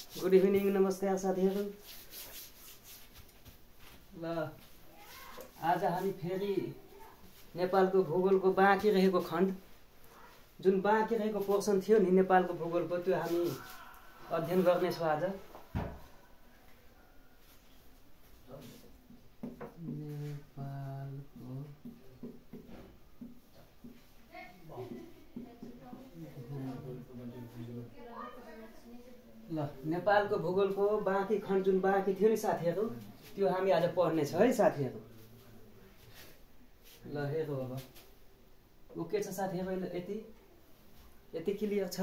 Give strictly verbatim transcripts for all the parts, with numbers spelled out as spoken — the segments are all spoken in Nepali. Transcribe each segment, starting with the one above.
गुड इभिनिङ, नमस्कार साथीहरू। ल आज हामी फेरि नेपालको भूगोलको बाँकी रहेको खण्ड, जुन बाँकी रहेको पोर्सन थियो नि नेपालको भूगोलको, त्यो हामी अध्ययन गर्नेछौँ आज। ल नेपालको भूगोलको बाँकी खण्ड जुन बाँकी थियो नि साथीहरू, त्यो हामी आज पढ्नेछौँ है साथीहरू। ल हेरौँ अब ओके छ साथीहरू, यति यति क्लियर छ?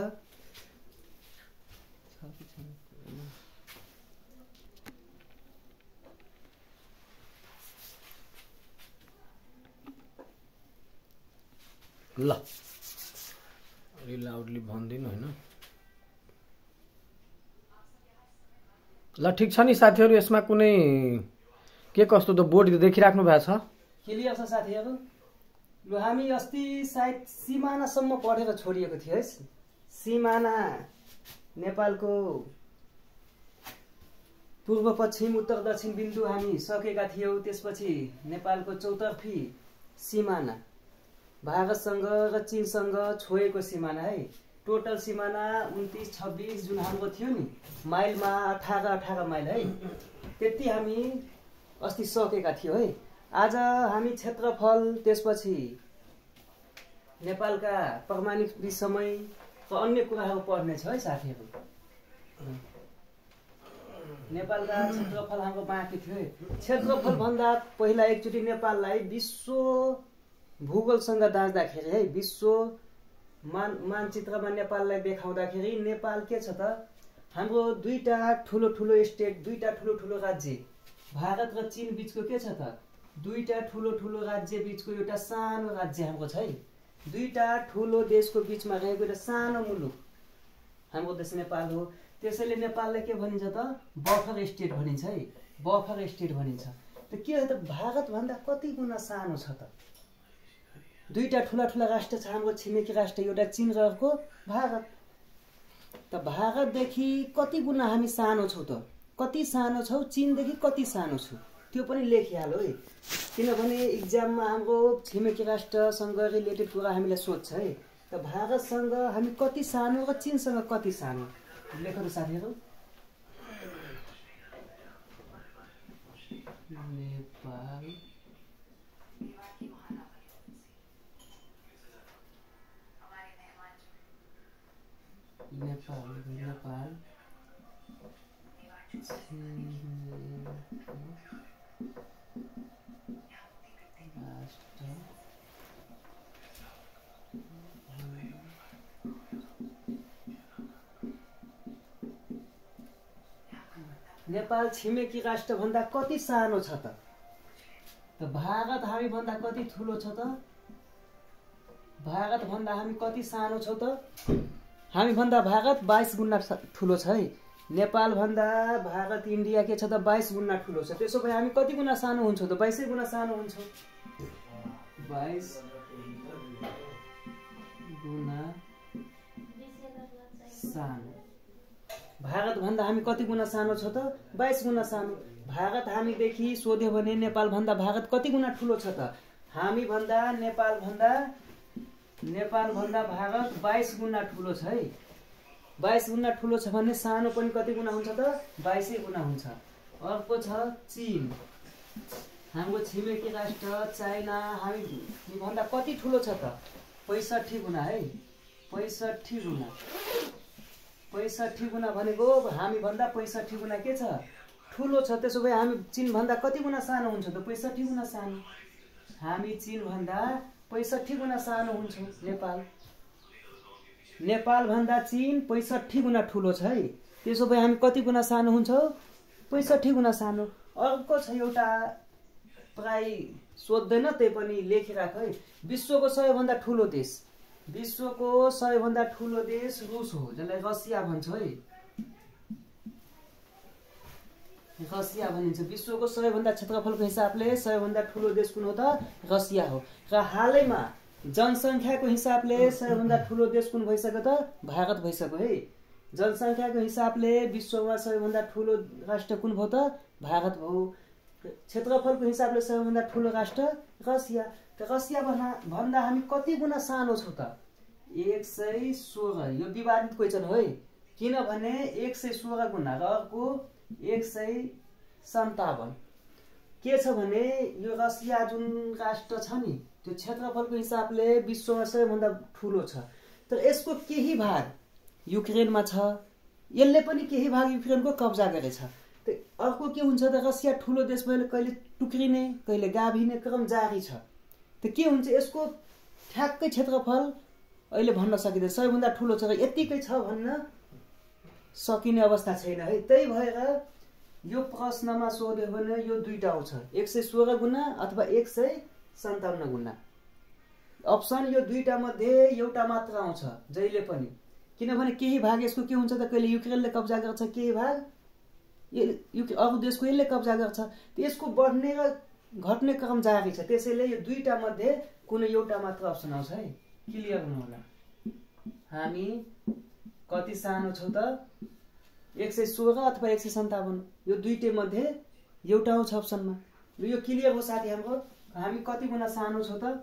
ल अलि लाउडली भन्दिनु होइन। ल ठिक छ नि साथीहरू, यसमा कुनै के कस्तो त बोर्ड देखिराख्नु भएको छ? क्लियर छ साथीहरू? ल हामी अस्ति सायद सिमानासम्म पढेर छोडिएको थियो है। सिमाना नेपालको पूर्व पश्चिम उत्तर दक्षिण बिन्दु हामी सकेका थियौँ। त्यसपछि नेपालको चौतर्फी सिमाना भारतसँग र चीनसँग छोएको सिमाना है। टोटल सिमाना उन्तिस छब्बिस जुन हाम्रो थियो नि माइलमा अठारह अठारह माइल है, त्यति हामी अस्ति सकेका थियौँ है। आज हामी क्षेत्रफल, त्यसपछि नेपालका प्रमाणिक विषय र अन्य कुराहरू पढ्नेछौँ है साथीहरू। नेपालका क्षेत्रफल हाम्रो बाँकी थियो है। क्षेत्रफल भन्दा पहिला एकचोटि नेपाललाई विश्व भूगोलसँग दाँच्दाखेरि है, विश्व मान मानचित्रमा नेपाललाई देखाउँदाखेरि नेपाल के छ त, हाम्रो दुईटा ठुलो ठुलो स्टेट, दुईटा ठुलो ठुलो राज्य, भारत र चीन बिचको के छ त, दुईटा ठुलो ठुलो राज्य बिचको एउटा सानो राज्य हाम्रो छ है। दुईटा ठुलो देशको बिचमा रहेको एउटा सानो मुलुक हाम्रो देश नेपाल हो। त्यसैले नेपाललाई के भनिन्छ त, बफर स्टेट भनिन्छ है, बफर स्टेट भनिन्छ। त के हो त, भारत भन्दा कति गुणा सानो छ त? दुईटा ठुला ठुला राष्ट्र छ हाम्रो छिमेकी राष्ट्र, एउटा चीन र अर्को भारत। त भारतदेखि कति गुणा हामी सानो छौँ त? कति सानो छौँ, चीनदेखि कति सानो छौँ, त्यो पनि लेखिहाल्यो है। किनभने इक्जाममा हाम्रो छिमेकी राष्ट्रसँग रिलेटेड कुरा हामीलाई सोध्छ है। त भारतसँग हामी कति सानो र चीनसँग कति सानो लेख्नु साथीहरू। नेपाल नेपाल नेपाल नेपाल छिमेकी राष्ट्र भन्दा कति सानो छ त? त भारत हामी भन्दा कति ठुलो छ त? भारत भन्दा हामी कति सानो छौँ त? हामी भन्दा भारत बाइस गुणा ठुलो छ है। नेपाल भन्दा भारत इन्डिया के छ त, बाइस गुणा ठुलो छ। त्यसो भए हामी कति गुणा सानो हुन्छौँ त? बाइसै गुणा सानो हुन्छौँ। बाइस गुणा सानो। भारत भन्दा हामी कति गुणा सानो छ त? बाइस गुणा सानो। भारत हामीदेखि सोध्यो भने नेपाल भन्दा भारत कति गुणा ठुलो छ त? हामी भन्दा नेपाल भन्दा नेपाल भन्दा भारत बाइस गुणा ठुलो छ है। बाइस गुणा ठुलो छ भने सानो पनि कति गुणा हुन्छ त? बाइसै गुणा हुन्छ। अर्को छ चीन, हाम्रो छिमेकी राष्ट्र चाइना, हामी भन्दा कति ठुलो छ त? पैँसठी गुणा है, पैँसठी गुणा। पैँसठी गुणा भनेको हामी भन्दा पैँसठी गुणा के छ, ठुलो छ। त्यसो भए हामी चीन भन्दा कति गुणा सानो हुन्छ त? पैँसठी गुणा सानो। हामी चीन भन्दा पैँसठी गुणा सानो हुन्छौँ। नेपाल नेपाल भन्दा चीन पैँसठी गुणा ठुलो छ है। त्यसो भए हामी कति गुणा सानो हुन्छौँ? पैँसठी गुणा सानो। अर्को छ एउटा प्राय सोध्दैन, त्यही पनि लेखिराख है। विश्वको सबैभन्दा ठुलो देश, विश्वको सबैभन्दा ठुलो देश रुस हो, जसलाई रसिया भन्छ है। रसिया भनिन्छ। विश्वको सबैभन्दा क्षेत्रफलको हिसाबले सबैभन्दा ठुलो देश कुन हो त? रसिया हो। र हालैमा जनसङ्ख्याको हिसाबले सबैभन्दा ठुलो देश कुन भइसक्यो त? भारत भइसक्यो है। जनसङ्ख्याको हिसाबले विश्वमा सबैभन्दा ठुलो राष्ट्र कुन भयो त? भारत भयो। क्षेत्रफलको हिसाबले सबैभन्दा ठुलो राष्ट्र रसिया। त रसिया भन्दा भन्दा हामी कति गुणा सानो छौँ त? एक सय सोह्र। यो विवादित क्वेसन हो है, किनभने एक सय सोह्र गुणा र अर्को एक सय सन्तावन। के छ भने यो रसिया जुन राष्ट्र छ नि त्यो क्षेत्रफलको हिसाबले विश्वमा सबैभन्दा ठुलो छ, तर यसको केही भाग युक्रेनमा छ, यसले पनि केही भाग युक्रेनको कब्जा गरेछ। त अर्को के हुन्छ त? रसिया ठुलो देश भएले कहिले टुक्रिने कहिले गाभिने क्रम जारी छ। त के हुन्छ यसको ठ्याक्कै क्षेत्रफल अहिले भन्न सकिँदैन, सबैभन्दा ठुलो छ र यतिकै छ भन्न सकिने अवस्था छैन है। त्यही भएर यो प्रश्नमा सोध्यो भने यो दुईटा आउँछ, एक सय सोह्र गुणा अथवा एक सय सन्ताउन्न गुणा। अप्सन यो दुईटा मध्ये एउटा मात्र आउँछ जहिले पनि, किनभने केही भाग यसको के हुन्छ त? कहिले युक्रेनले कब्जा गर्छ, केही भाग अरू देशको यसले कब्जा गर्छ। यसको बढ्ने र घट्ने क्रम जारी छ, त्यसैले यो दुईटा मध्ये कुनै एउटा मात्र अप्सन आउँछ है। क्लियर हुनु होला। हामी कति सानो छौँ त? एक सय सोह्र अथवा एक सय सन्ताउन्न, यो दुईटै मध्ये एउटा आउँछ अप्सनमा। यो क्लियर हो साथी हाम्रो? हामी कति गुणा सानो छौँ त?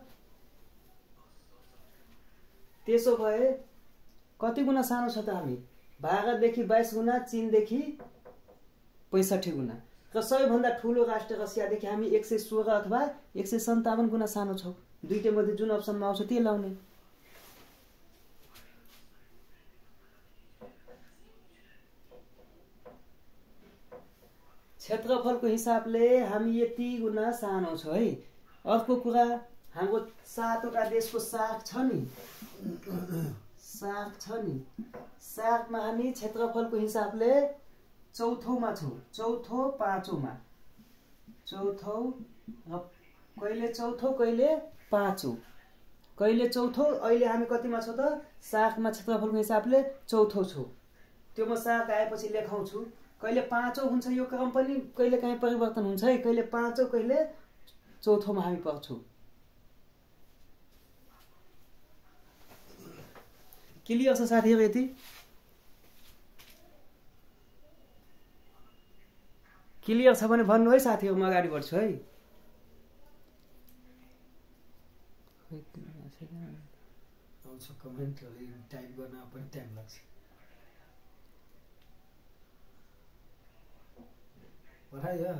त्यसो भए कति गुणा सानो छ त हामी? भारतदेखि बाइस गुणा, चीनदेखि पैँसठी गुणा र सबैभन्दा ठुलो राष्ट्र रसियादेखि हामी एक सय सोह्र अथवा एक सय सन्ताउन्न गुणा सानो छौँ। दुईटै मध्ये जुन अप्सनमा आउँछ त्यही लाउने। क्षेत्रफलको हिसाबले हामी यति गुणा सानो छौँ है। अर्को कुरा, हाम्रो सातवटा देशको साख छ नि, साख छ नि, साखमा हामी क्षेत्रफलको हिसाबले चौथौमा छौँ, चौथो पाँचौँमा, चौथौ र कहिले चौथो कहिले पाँचौँ, कहिले चौथो। अहिले हामी कतिमा छौँ त? साखमा क्षेत्रफलको हिसाबले चौथो छौँ। त्यो म साख आएपछि लेखाउँछु। कहिले पाँचौँ हुन्छ, यो क्रम पनि कहिले काहीँ परिवर्तन हुन्छ है। कहिले पाँचौँ कहिले चौथोमा हामी पर्छौँ। क्लियर छ साथीहरू? यति क्लियर छ भने भन्नु है साथीहरू, म अगाडि बढ्छु है। आउँछ कमेन्टहरू टाइप गर्न पनि टाइम लाग्छ। पठायो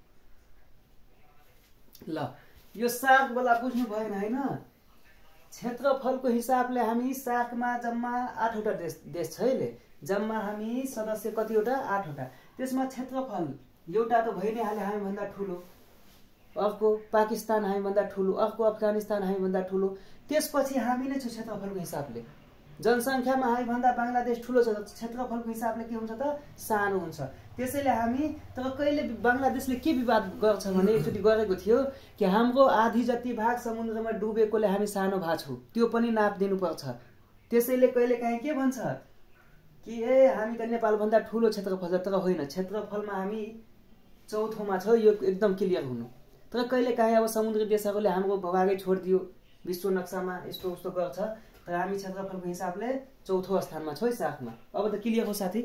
ल, यो साखवाला बुझ्नु भएन होइन? क्षेत्रफलको हिसाबले हामी साखमा जम्मा आठवटा देश देश छ अहिले, जम्मा हामी सदस्य कतिवटा? आठवटा। त्यसमा क्षेत्रफल एउटा त भइ नै हाल्यो हामीभन्दा ठुलो, अर्को पाकिस्तान हामीभन्दा ठुलो, अर्को अफगानिस्तान हामीभन्दा ठुलो, त्यसपछि हामी नै छौँ क्षेत्रफलको हिसाबले। जनसङ्ख्यामा हामीभन्दा बङ्गलादेश ठुलो छ, क्षेत्रफलको हिसाबले के हुन्छ त? सानो हुन्छ। त्यसैले हामी, तर कहिले बङ्गलादेशले के विवाद गर्छ भने एकचोटि गरेको थियो कि हाम्रो आधी जति भाग समुद्रमा डुबेकोले हामी सानो भएको छौँ, त्यो पनि नाप दिनुपर्छ। त्यसैले कहिले काहीँ के भन्छ कि ए हामी त नेपालभन्दा ठुलो क्षेत्रफल छ, तर होइन, क्षेत्रफलमा हामी चौथोमा छ। यो एकदम क्लियर हुनु। तर कहिले काहीँ अब समुद्री देशहरूले हाम्रो भागै छोडिदियो, विश्व नक्सामा यस्तो उस्तो गर्छ, तर हामी क्षेत्रफलको हिसाबले चौथो स्थानमा छौँ है साखमा। अब त क्लियर हो साथी?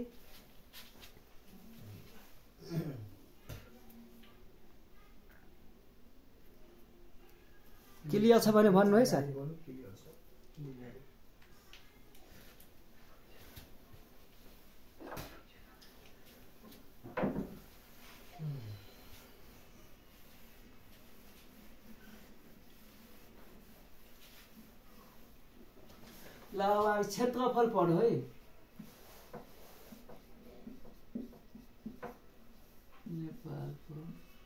क्लियर छ भने भन्नु है साथी। ल अब क्षेत्रफल पढ्यो है। नेपालको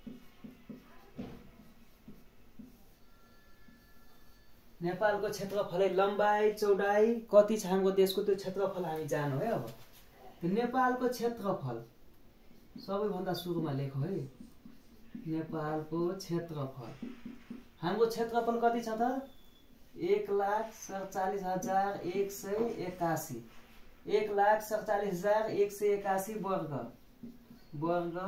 नेपालको क्षेत्रफल, लम्बाइ चौडाइ कति छ हाम्रो देशको, त्यो क्षेत्रफल हामी जानु है। अब नेपालको क्षेत्रफल सबैभन्दा सुरुमा लेखौँ है। नेपालको क्षेत्रफल, हाम्रो क्षेत्रफल कति छ त? एक लाख सडचालिस हजार एक सय एकासी, एक लाख सडचालिस हजार एक सय एकासी वर्ग वर्ग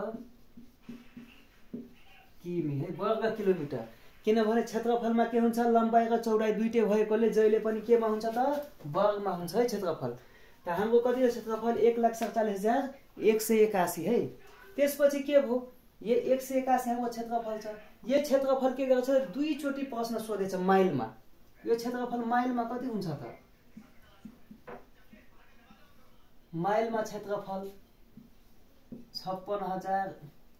किमी है, वर्ग किलोमिटर। किनभने क्षेत्रफलमा के हुन्छ? लम्बाइ र चौडाइ दुईटै भएकोले जहिले पनि केमा हुन्छ त? वर्गमा हुन्छ है क्षेत्रफल। त हाम्रो कति हो क्षेत्रफल एक लाख सडचालिस हजार एक सय एकासी है। त्यसपछि के भयो यो एक सय एकासी हाम्रो क्षेत्रफल छ। यो क्षेत्रफल के गर्छ दुईचोटि प्रश्न सोधेछ माइलमा। यो क्षेत्रफल माइलमा कति हुन्छ त माइलमा क्षेत्रफल छप्पन्न हजार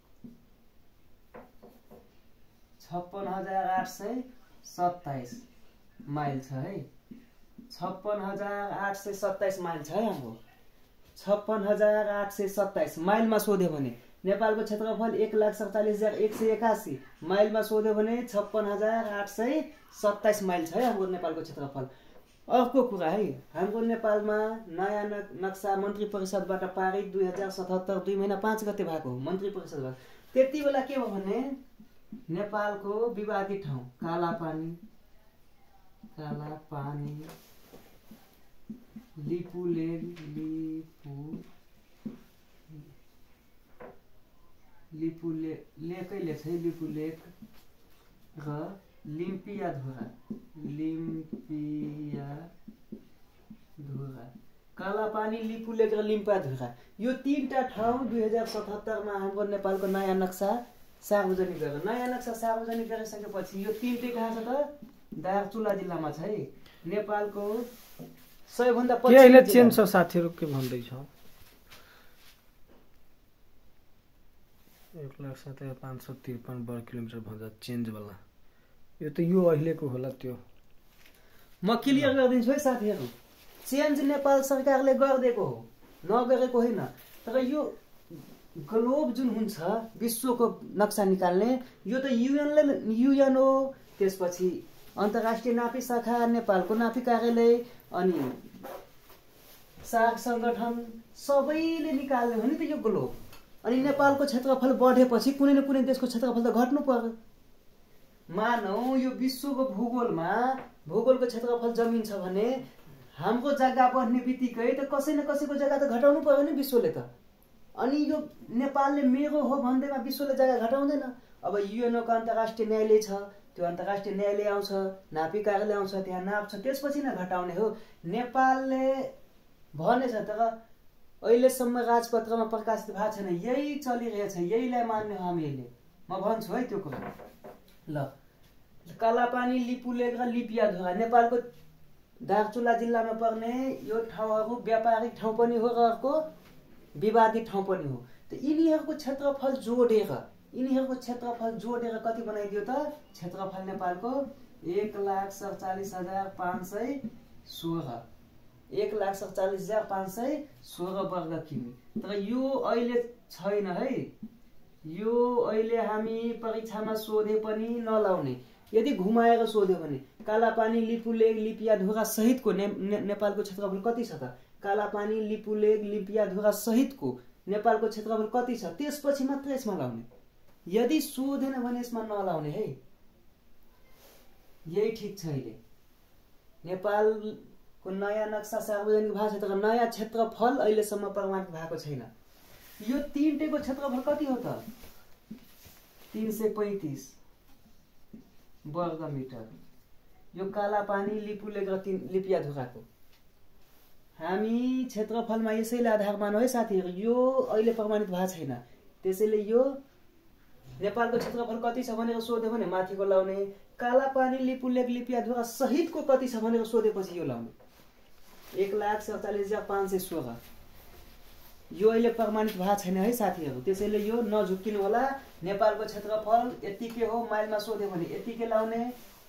छप्पन्न हजार आठ सय सत्ताइस माइल छ है। छप्पन्न हजार आठ सय सत्ताइस माइल छ है हाम्रो। छप्पन्न हजार आठ सय सत्ताइस माइलमा सोध्यो भने नेपालको क्षेत्रफल एक लाख सडचालिस हजार एक सय एकासी माइलमा सोध्यो भने छप्पन्न हजार आठ सय सत्ताइस माइल छ है हाम्रो नेपालको क्षेत्रफल। अर्को कुरा है हाम्रो नेपालमा नयाँ नक्सा मन्त्री परिषदबाट पारित दुई हजार सतहत्तर दुई महिना पाँच गते भएको हो मन्त्री परिषदबाट। त्यति बेला के भयो भने नेपालको विवादित ठाउँ कालापानी कालापानी लिपुलेक लिपु लिपुले लेकै लेख्छ है लिपुलेक र लिम्पियाधुरा लिम्पियाधुरा कालापानी लिपुलेक र लिम्पियाधुरा यो तीनटा ठाउँ दुई हजार सतहत्तरमा हाम्रो नेपालको नयाँ नक्सा सार्वजनिक गरेर नयाँ नक्सा सार्वजनिक गरिसकेपछि यो तीनटै कहाँ छ त दार्चुला जिल्लामा छ है। नेपालको सबैभन्दा पछि चेन्ज छ साथीहरु के भन्दैछ एक लाख सात हजार पाँच सौ त्रिपन्न वर्ग किलोमिटर भन्दा चेन्ज वाला यो त यो अहिलेको होला त्यो म क्लियर गरिदिन्छु है साथीहरु। चेन्ज नेपाल सरकारले गर्दिएको हो नगरेको होइन। तर यो ग्लोब जुन हुन्छ विश्वको नक्सा निकाल्ने यो त युएनले युएन हो। त्यसपछि अन्तर्राष्ट्रिय नापी शाखा नेपालको नापी कार्यालय अनि सार्क संगठन सबैले निकाल्ने हो नि त यो ग्लोब। अनि नेपालको क्षेत्रफल बढेपछि कुनै न कुनै देशको क्षेत्रफल त घट्नु पर्यो। मानौ यो विश्वको भूगोलमा भूगोलको क्षेत्रफल जमिन छ भने हाम्रो जग्गा बढ्ने बित्तिकै त कसै न कसैको जग्गा त घटाउनु पर्यो नि विश्वले त। अनि यो नेपालले मेरो हो भन्दैमा विश्वले जग्गा घटाउँदैन। अब युएनओ को अन्तर्राष्ट्रिय न्यायालय छ त्यो अन्तर्राष्ट्रिय न्यायालय आउँछ नापी कार्यालय आउँछ त्यहाँ नाप्छ त्यसपछि न घटाउने हो। नेपालले भनेछ तर अहिलेसम्म राजपत्रमा प्रकाशित भएको छैन। यही चलिरहेछ यहीलाई मान्ने हो हामीले। म भन्छु है त्यो कुरा। ल कालापानी लिपुलेक र लिपियाधुरा नेपालको दार्चुला जिल्लामा पर्ने यो ठाउँहरू व्यापारिक ठाउँ पनि हो र अर्को विवादित ठाउँ पनि हो। त यिनीहरूको क्षेत्रफल जोडेर यिनीहरूको क्षेत्रफल जोडेर कति बनाइदियो त क्षेत्रफल नेपालको एक लाख सडचालिस हजार पाँच सय सोह्र एक लाख सडचालिस हजार पाँच सय सोह्र वर्ग किमी। तर यो अहिले छैन है। यो अहिले हामी परीक्षामा सोधे पनि नलाउने। यदि घुमाएर सोध्यो भने कालापानी लिपुलेक लिपियाधुरा सहितको ने, ने, नेपालको क्षेत्रफल कति छ त कालापानी लिपुलेक लिपियाधुरा सहितको नेपालको क्षेत्रफल कति छ त्यसपछि मात्र यसमा लाउने। यदि सोधेन भने यसमा नलाउने है। यही ठिक छ। अहिले नेपालको नयाँ नक्सा सार्वजनिक भएको छ तर नयाँ क्षेत्रफल अहिलेसम्म प्रमाणित भएको छैन। यो तीनटैको क्षेत्रफल कति हो त तीन सय पैंतीस वर्ग मिटर। यो कालापानी लिपुलेक र लिपियाधुराको हामी क्षेत्रफलमा यसैले आधार मानौ है साथीहरु। यो अहिले प्रमाणित भएको छैन। त्यसैले यो नेपालको क्षेत्रफल कति छ भनेर सोध्यो भने माथिको लाउने। कालापानी लिपुलेक लिपियाधुरा सहितको कति छ भनेर सोधेपछि यो लाउने। एक लाख सडचालिस हजार पाँच सय सोह्र यो अहिले प्रमाणित भएको छैन है साथीहरु। त्यसैले यो नझुक्किनु होला। नेपालको क्षेत्रफल यतिकै हो माइलमा सोध्यो भने यतिकै लाउने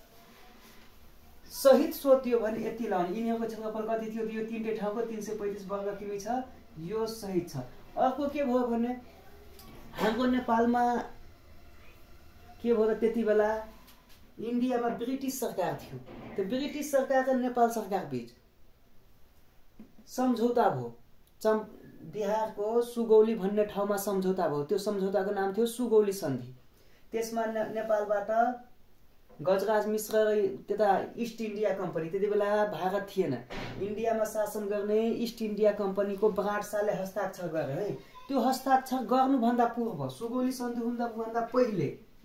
सहित सोध्यो भने यति लाउने। यिनीहरूको क्षेत्रफल कति थियो यो तीनटै ठाउँको तीन सय पैंतीस वर्ग किमी छ यो सहित छ। अर्को के भयो भने हाम्रो नेपालमा के भयो त त्यति बेला इन्डियामा ब्रिटिस सरकार थियो। त्यो ब्रिटिस सरकार र नेपाल सरकार बीच सम्झौता भयो। चम बिहारको सुगौली भन्ने ठाउँमा सम्झौता भयो। त्यो सम्झौताको नाम थियो सुगौली सन्धि। त्यसमा ने, नेपालबाट गजराज मिश्र र त्यता इस्ट इन्डिया कम्पनी त्यति बेला भारत थिएन इन्डियामा शासन गर्ने इस्ट इन्डिया कम्पनीको बाटशाहले हस्ताक्षर गरे है। त्यो हस्ताक्षर गर्नुभन्दा पूर्व सुगौली सन्धि हुँदा पहिले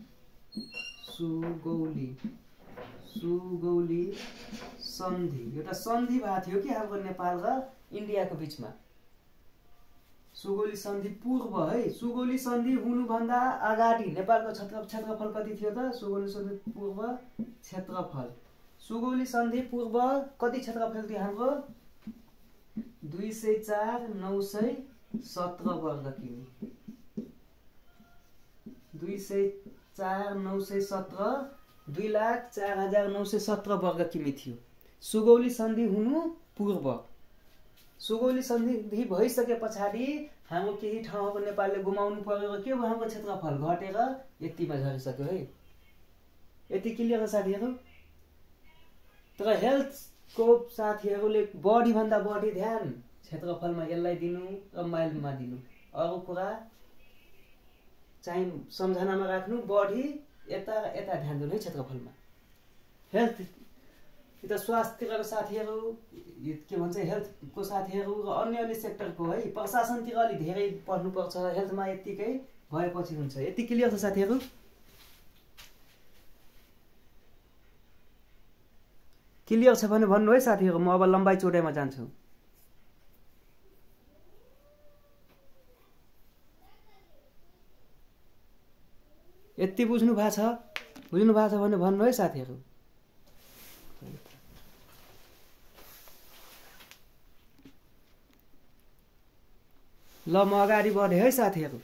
सुगौली सुगौली सन्धि एउटा सन्धि भएको थियो कि हाम्रो नेपाल र इन्डियाको बिचमा। सुगौली सन्धि पूर्व है, सुगौली सन्धि हुनुभन्दा अगाडि नेपालको क्षेत्र क्षेत्रफल कति थियो त? सुगौली सन्धि पूर्व क्षेत्रफल, सुगौली सन्धि पूर्व कति क्षेत्रफल थियो हाम्रो? दुई सय चार नौ सय सत्र वर्ग किमी, दुई सय चार नौ सय सत्र दुई लाख चार हजार नौ सय सत्र वर्ग किमी थियो सुगौली सन्धि हुनु पूर्व। सुगौली सन्धि भइसके पछाडि हाम्रो केही ठाउँको नेपालले गुमाउनु पर्यो, के भयो? हाम्रो क्षेत्रफल घटेर यतिमा झरिसक्यो है। यति क्लियर छ साथीहरू? तर हेल्थको साथीहरूले बढी भन्दा बढी ध्यान क्षेत्रफलमा यसलाई दिनु र माइलमा दिनु, अरू कुरा चाहिँ सम्झनामा राख्नु, बढी यता यता ध्यान दिनु है क्षेत्रफलमा। हेल्थ यता स्वास्थ्यका साथीहरू के भन्छ, हेल्थको साथीहरू र अन्य अन्य सेक्टरको है प्रशासनतिर अलिक धेरै पढ्नुपर्छ, हेल्थमा यत्तिकै भएपछि हुन्छ। यति क्लियर छ साथीहरू? क्लियर छ भने भन्नु है साथीहरू, म अब लम्बाइ चौडाइमा जान्छु। यति बुझ्नु भएको छ? बुझ्नु भएको छ भने भन्नु है साथीहरू। ल म अगाडि बढेँ है साथीहरू।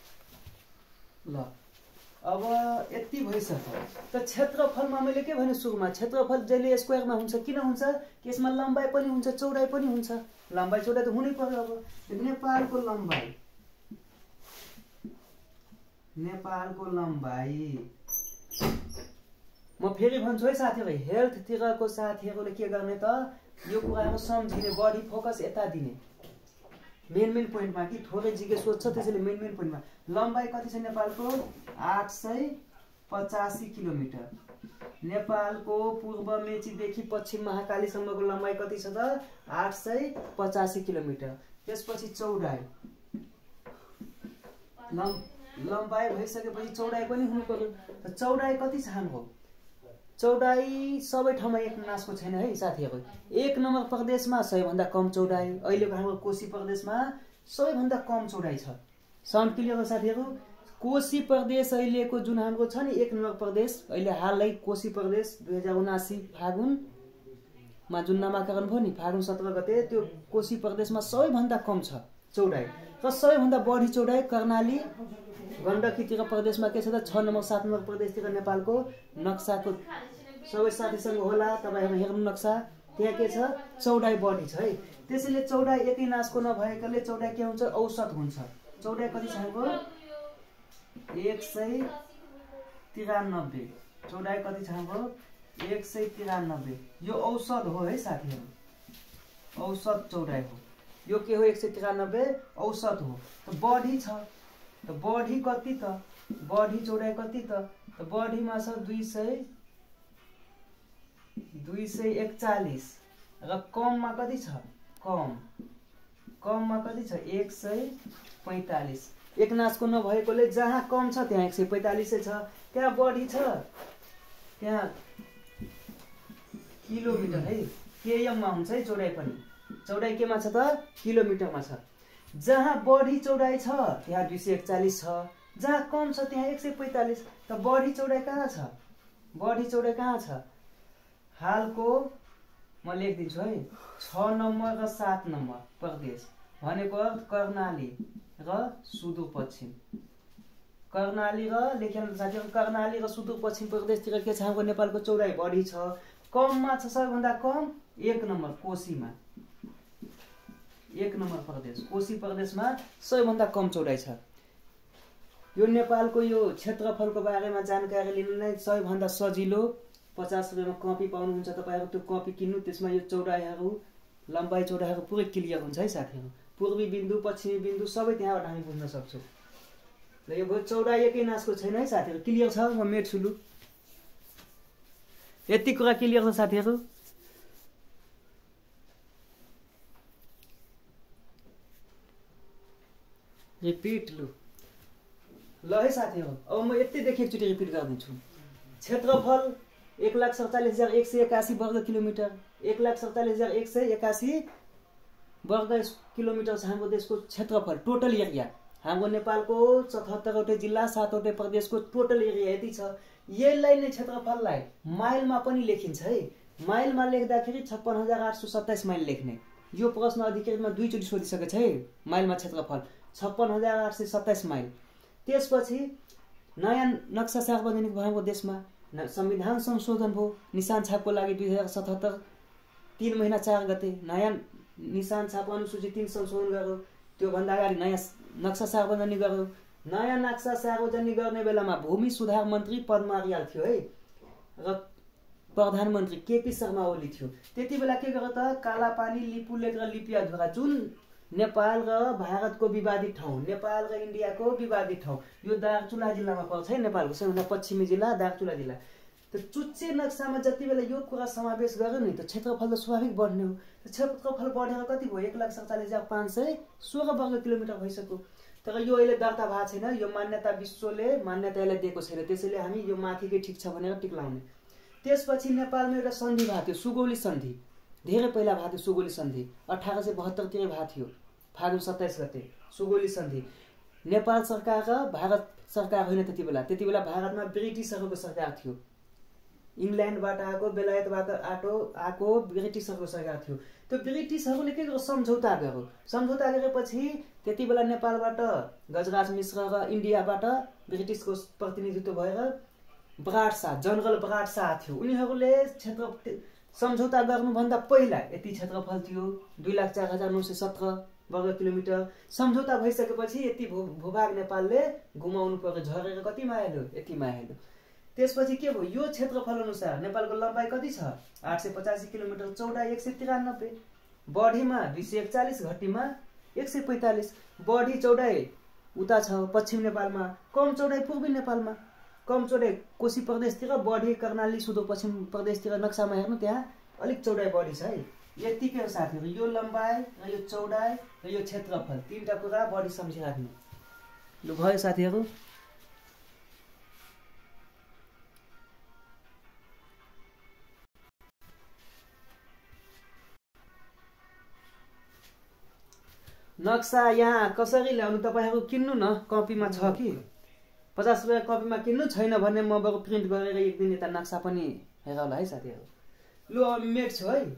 ल अब यति भइसक्यो। त क्षेत्रफलमा मैले के भने सुरुमा, क्षेत्रफल जहिले स्क्वायरमा हुन्छ। किन हुन्छ? यसमा लम्बाइ पनि हुन्छ चौडाइ पनि हुन्छ। लम्बाइ चौडाइ त हुनै पर्यो। अब नेपालको लम्बाइ, नेपालको लम्बाइ म फेरि भन्छु है साथीहरू, हेल्थतिरको साथीहरूले के गर्ने त, यो कुराहरू सम्झिने, बढी फोकस यता दिने, मेन मेन पोइन्टमा कि थोरै जिके सोध्छ त्यसैले मेन मेन पोइन्टमा। लम्बाइ कति छ नेपालको? आठ सय पचासी किलोमिटर। नेपालको पूर्व मेचीदेखि पश्चिम महाकालीसम्मको लम्बाइ कति छ त? आठ सय पचासी किलोमिटर। त्यसपछि चौडाइ, लम् लम्बाइ भइसकेपछि चौडाइ पनि हुनु पर्यो। चौडाइ कति छ हाम्रो? चौडाइ सबै ठाउँमा एक नासको छैन है साथीहरू। एक नम्बर प्रदेशमा सबैभन्दा कम चौडाइ, अहिलेको हाम्रो कोशी प्रदेशमा सबैभन्दा कम चौडाइ छ। साउन्ड क्लियर हो साथीहरू? कोशी प्रदेश अहिलेको जुन हाम्रो छ नि एक नम्बर प्रदेश, अहिले हालै कोशी प्रदेश दुई हजार उनासी फागुनमा जुन नामाकरण भयो नि, फागुन सत्र गते, त्यो कोशी प्रदेशमा सबैभन्दा कम छ चौडाइ। र सबैभन्दा बढी चौडाइ कर्णाली गण्डकीतिर प्रदेशमा के छ त? छ नम्बर सात नम्बर प्रदेशतिर नेपालको नक्साको सबै साथीसँग होला तपाईँहरू हेर्नु नक्सा, त्यहाँ के छ? चौडाइ बढी छ है। त्यसैले चौडाइ एकै नासको नभएकाले चौडाइ के हुन्छ? औसत हुन्छ। चौडाइ कति छ हाम्रो? एक सय तिरानब्बे। चौडाइ कति छ हाम्रो? एक सय तिरानब्बे। यो औसत हो है साथीहरू, औसत चौडाइ हो यो। के हो? एक सय तिरानब्बे औसत हो। त बढी छ, त बढी कति त? बढी चौडाइ कति त? त बढीमा छ दुई सय दुई सय एकचालिस र कममा कति छ? कम कममा कति छ? एक सय पैँतालिस। एक नासको नभएकोले जहाँ कम छ त्यहाँ एक सय पैँतालिसै छ, त्यहाँ बढी छ त्यहाँ किलोमिटर है, केएममा हुन्छ है चौडाइ पनि। चौडाइ केमा छ त? किलोमिटरमा छ। जहाँ बढी चौडाइ छ त्यहाँ दुई सय एकचालिस छ, जहाँ कम छ त्यहाँ एक सय पैँतालिस। त बढी चौडाइ कहाँ छ? बढी चौडाइ कहाँ छ? हालको म लेखिदिन्छु है, छ नम्बर र सात नम्बर प्रदेश भनेको कर्णाली र सुदूरपश्चिम। कर्णाली र लेख्नु साथीहरू, कर्णाली र सुदूरपश्चिम प्रदेशतिर के छ हाम्रो नेपालको चौडाइ बढी छ। कममा छ सबैभन्दा कम एक नम्बर कोशीमा, एक नम्बर प्रदेश कोशी प्रदेशमा सबैभन्दा कम चौडाइ छ। यो नेपालको यो क्षेत्रफलको बारेमा जानकारी लिनु नै सबैभन्दा सजिलो। पचास रुपियाँमा कपी पाउनुहुन्छ तपाईँहरू, त्यो कपी किन्नु, त्यसमा यो चौडाइहरू लम्बाइ चौडाइहरू पुरै क्लियर हुन्छ है साथीहरू। पूर्वी बिन्दु पश्चिमी बिन्दु सबै त्यहाँबाट हामी बुझ्न सक्छौँ। र यो चौडाइ एकै नासको छैन है साथीहरू। क्लियर छ? म मेट्छु लु। यति कुरा क्लियर छ साथीहरू? रिपिट लु। ल है साथीहरू, अब म यतिदेखि एकचोटि रिपिट गरिदिन्छु। क्षेत्रफल एक लाख सडचालिस हजार एक सय एकासी वर्ग किलोमिटर, एक लाख सडचालिस हजार एक सय एकासी वर्ग किलोमिटर छ हाम्रो देशको क्षेत्रफल, टोटल एरिया। हाम्रो नेपालको सतहत्तरवटै जिल्ला सातवटै प्रदेशको टोटल एरिया यति छ। यसलाई नै क्षेत्रफललाई माइलमा पनि लेखिन्छ है। माइलमा लेख्दाखेरि छप्पन हजार आठ सौ सत्ताइस माइल लेख्ने। यो प्रश्न अधिकृतमा दुईचोटि सोधिसकेको छ है। माइलमा क्षेत्रफल छप्पन हजार आठ सय सत्ताइस माइल। त्यसपछि नयाँ नक्सा सार्वजनिक भयो हाम्रो देशमा, संविधान संशोधन भयो निशान छापको लागि दुई हजार सतहत्तर तीन महिना चार गते नयाँ निशान छाप अनुसूची तीन संशोधन गर्यो। त्योभन्दा अगाडि नयाँ नक्सा सार्वजनिक गर्यो। नयाँ नक्सा सार्वजनिक गर्ने बेलामा भूमि सुधार मन्त्री पद्मा अर्याल थियो है र प्रधानमन्त्री केपी शर्मा ओली थियो। त्यति बेला के गर्यो त, कालापानी, लिपुलेक र लिपियाधुरा जुन नेपाल र भारतको विवादित ठाउँ, नेपाल र इन्डियाको विवादित ठाउँ, यो दार्चुला जिल्लामा पर्छ है। नेपालको सबैभन्दा पश्चिमी जिल्ला दार्चुला जिल्ला। त चुच्चे नक्सामा जति बेला यो कुरा समावेश गर्यो नि त क्षेत्रफल त स्वाभाविक बढ्ने हो। क्षेत्रफल बढेर कति भयो, एक लाख सडचालिस हजार पाँच सय सोह्र वर्ग किलोमिटर भइसक्यो। तर यो अहिले दर्ता भएको छैन। यो मान्यता विश्वले मान्यता यसलाई दिएको छैन। त्यसैले हामी यो माथिकै ठिक छ भनेर टिक्लाउने। त्यसपछि नेपालमा एउटा सन्धि भएको थियो, सुगौली सन्धि। धेरै पहिला भएको थियो सुगौली सन्धि, अठारह सय बहत्तरतिर भएको थियो फागुन सत्ताइस गते सुगौली सन्धि। नेपाल सरकार र भारत सरकार होइन त्यति बेला। त्यति बेला भारतमा ब्रिटिसहरूको सरकार थियो। इङ्ल्यान्डबाट आएको, बेलायतबाट आएको आएको ब्रिटिसहरूको सरकार थियो। त्यो ब्रिटिसहरूले के गर्यो, सम्झौता गर्यो। सम्झौता गरेपछि त्यति बेला नेपालबाट गजराज मिश्र र इन्डियाबाट ब्रिटिसको प्रतिनिधित्व भएर बराड शाह, जनरल बराड शाह थियो। उनीहरूले क्षेत्र सम्झौता गर्नुभन्दा पहिला यति क्षेत्रफल थियो, दुई लाख चार हजार नौ सय सत्र वर्ग किलोमिटर। सम्झौता भइसकेपछि यति भू भूभाग नेपालले घुमाउनु पर्यो, झरेर कतिमा आइहाल्यो, यतिमा आइहाल्यो। त्यसपछि के भयो, यो क्षेत्रफल अनुसार नेपालको लम्बाइ कति छ, आठ सय पचासी किलोमिटर, चौडाइ एक सय तिरानब्बे, बढीमा दुई सय एकचालिस, घटीमा एक सय पैँतालिस। बढी चौडाइ उता छ पश्चिम नेपालमा, कम चौडाइ पूर्वी नेपालमा। कम चौडाइ कोशी प्रदेशतिर, बढी कर्णाली सुदूरपश्चिम प्रदेशतिर। नक्सामा हेर्नु त्यहाँ अलिक चौडाइ बढी छ है। यतिकै हो साथीहरू, यो लम्बाइ र यो चौडाइ र यो क्षेत्रफल तीनटा कुरा बढी सम्झिराख्नु। लु भयो साथीहरू। नक्सा यहाँ कसरी ल्याउनु तपाईँहरू किन्नु न, कपीमा छ कि पचास रुपियाँ कपीमा किन्नु, छैन भने म बरु प्रिन्ट गरेर एक दिन यता नक्सा पनि हेरौँला है साथीहरू। लु अब मेट छु है।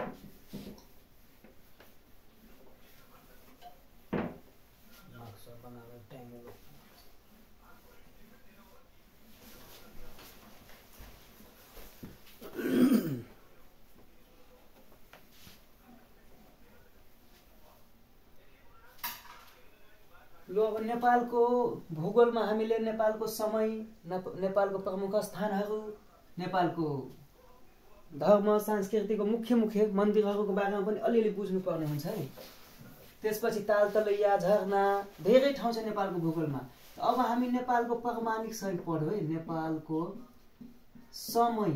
लु अब नेपालको भूगोलमा हामीले नेपालको समय, नेपालको प्रमुख स्थानहरू, नेपालको धर्म संस्कृतिको मुख्य मुख्य मन्दिरहरूको बारेमा पनि अलिअलि बुझ्नुपर्ने हुन्छ है। त्यसपछि तालतलैया, झरना, धेरै ठाउँ छ नेपालको भूगोलमा। अब हामी नेपालको प्रमाणिक सहित पढ्यौँ है। नेपालको समय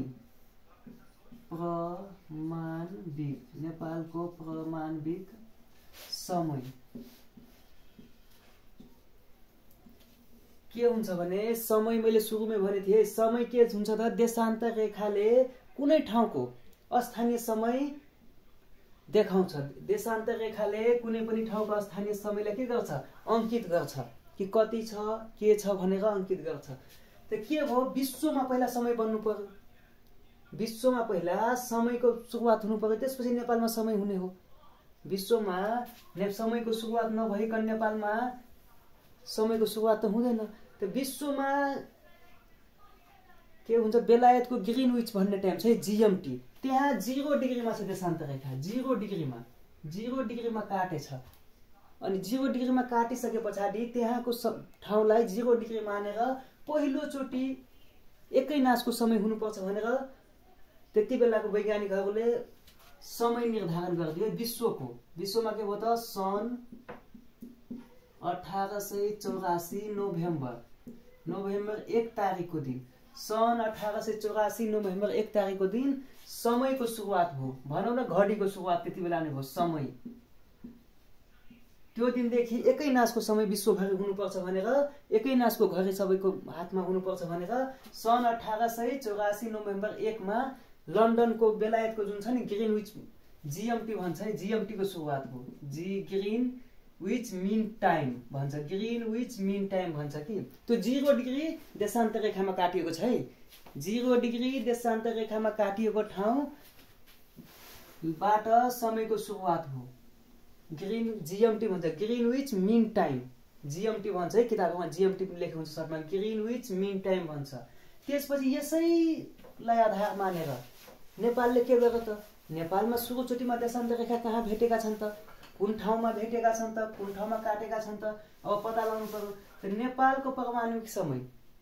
प्रमाणिक, नेपालको प्रमाणिक समय के हुन्छ भने, समय मैले सुरुमै भने थिएँ, समय के हुन्छ त, देशान्तर रेखाले कुनै ठाउँको स्थानीय समय देखाउँछ। देशान्तर रेखाले कुनै पनि ठाउँको स्थानीय समयलाई के गर्छ, अंकित गर्छ कि कति छ के छ भनेर अंकित गर्छ। त के भयो, विश्वमा पहिला समय बन्नु पर्यो, विश्वमा पहिला समयको सुरुवात हुनु पर्यो, त्यसपछि नेपालमा समय हुने हो। विश्वमा समयको सुरुवात नभइकन नेपालमा समयको सुरुवात त हुँदैन। त विश्वमा के हुन्छ, बेलायतको ग्रिनविच भन्ने टाइम छ जिएमटी, त्यहाँ जिरो डिग्रीमा छ देशान्तर रेखा, जिरो डिग्रीमा जिरो डिग्रीमा काटेछ। अनि जिरो डिग्रीमा काटिसके पछाडि त्यहाँको ठाउँलाई जिरो डिग्री मानेर पहिलोचोटि एकै नासको समय हुनुपर्छ भनेर त्यति बेलाको वैज्ञानिकहरूले समय निर्धारण गरिदियो विश्वको। विश्वमा के भयो त, सन् अठारह सय चौरासी नोभेम्बर नोभेम्बर एक तारिकको दिन, सन् अठारह सय चौरासी नोभेम्बर एक तारिकको दिन समयको सुरुवात भयो। भनौँ न घडीको सुरुवात त्यति बेला नै भयो समय। त्यो दिनदेखि एकै नासको समय विश्वभरि हुनुपर्छ भनेर, एकै नासको घडी सबैको हातमा हुनुपर्छ भनेर सन् अठारह सय चौरासी नोभेम्बर एकमा लन्डनको बेलायतको जुन छ नि ग्रिनविच जीएमटी भन्छ है, जीएमटी को सुरुवात भयो। G Greenwich mean time भन्छ, ग्रीन विच मिन टाइम भन्छ कि त्यो जिरो डिग्री देशान्त रेखामा काटिएको छ है। जिरो डिग्री देशान्त रेखामा काटिएको ठाउँबाट समयको सुरुवात भयो। ग्रीन जीएमटी भन्छ, Greenwich mean time GMT भन्छ है, किताबमा जीएमटी पनि लेखेको हुन्छ सर्टमा, ग्रीन विच मिन टाइम भन्छ। त्यसपछि यसैलाई आधार मानेर नेपालले के गर्यो त, नेपालमा सुरुचोटिमा देशान्त रेखा कहाँ भेटेका छन् त, कुन ठाउँमा भेटेका छन् त, कुन ठाउँमा काटेका छन् त, अब पत्ता लगाउनु पर्यो। नेपालको परमाणुविक समय,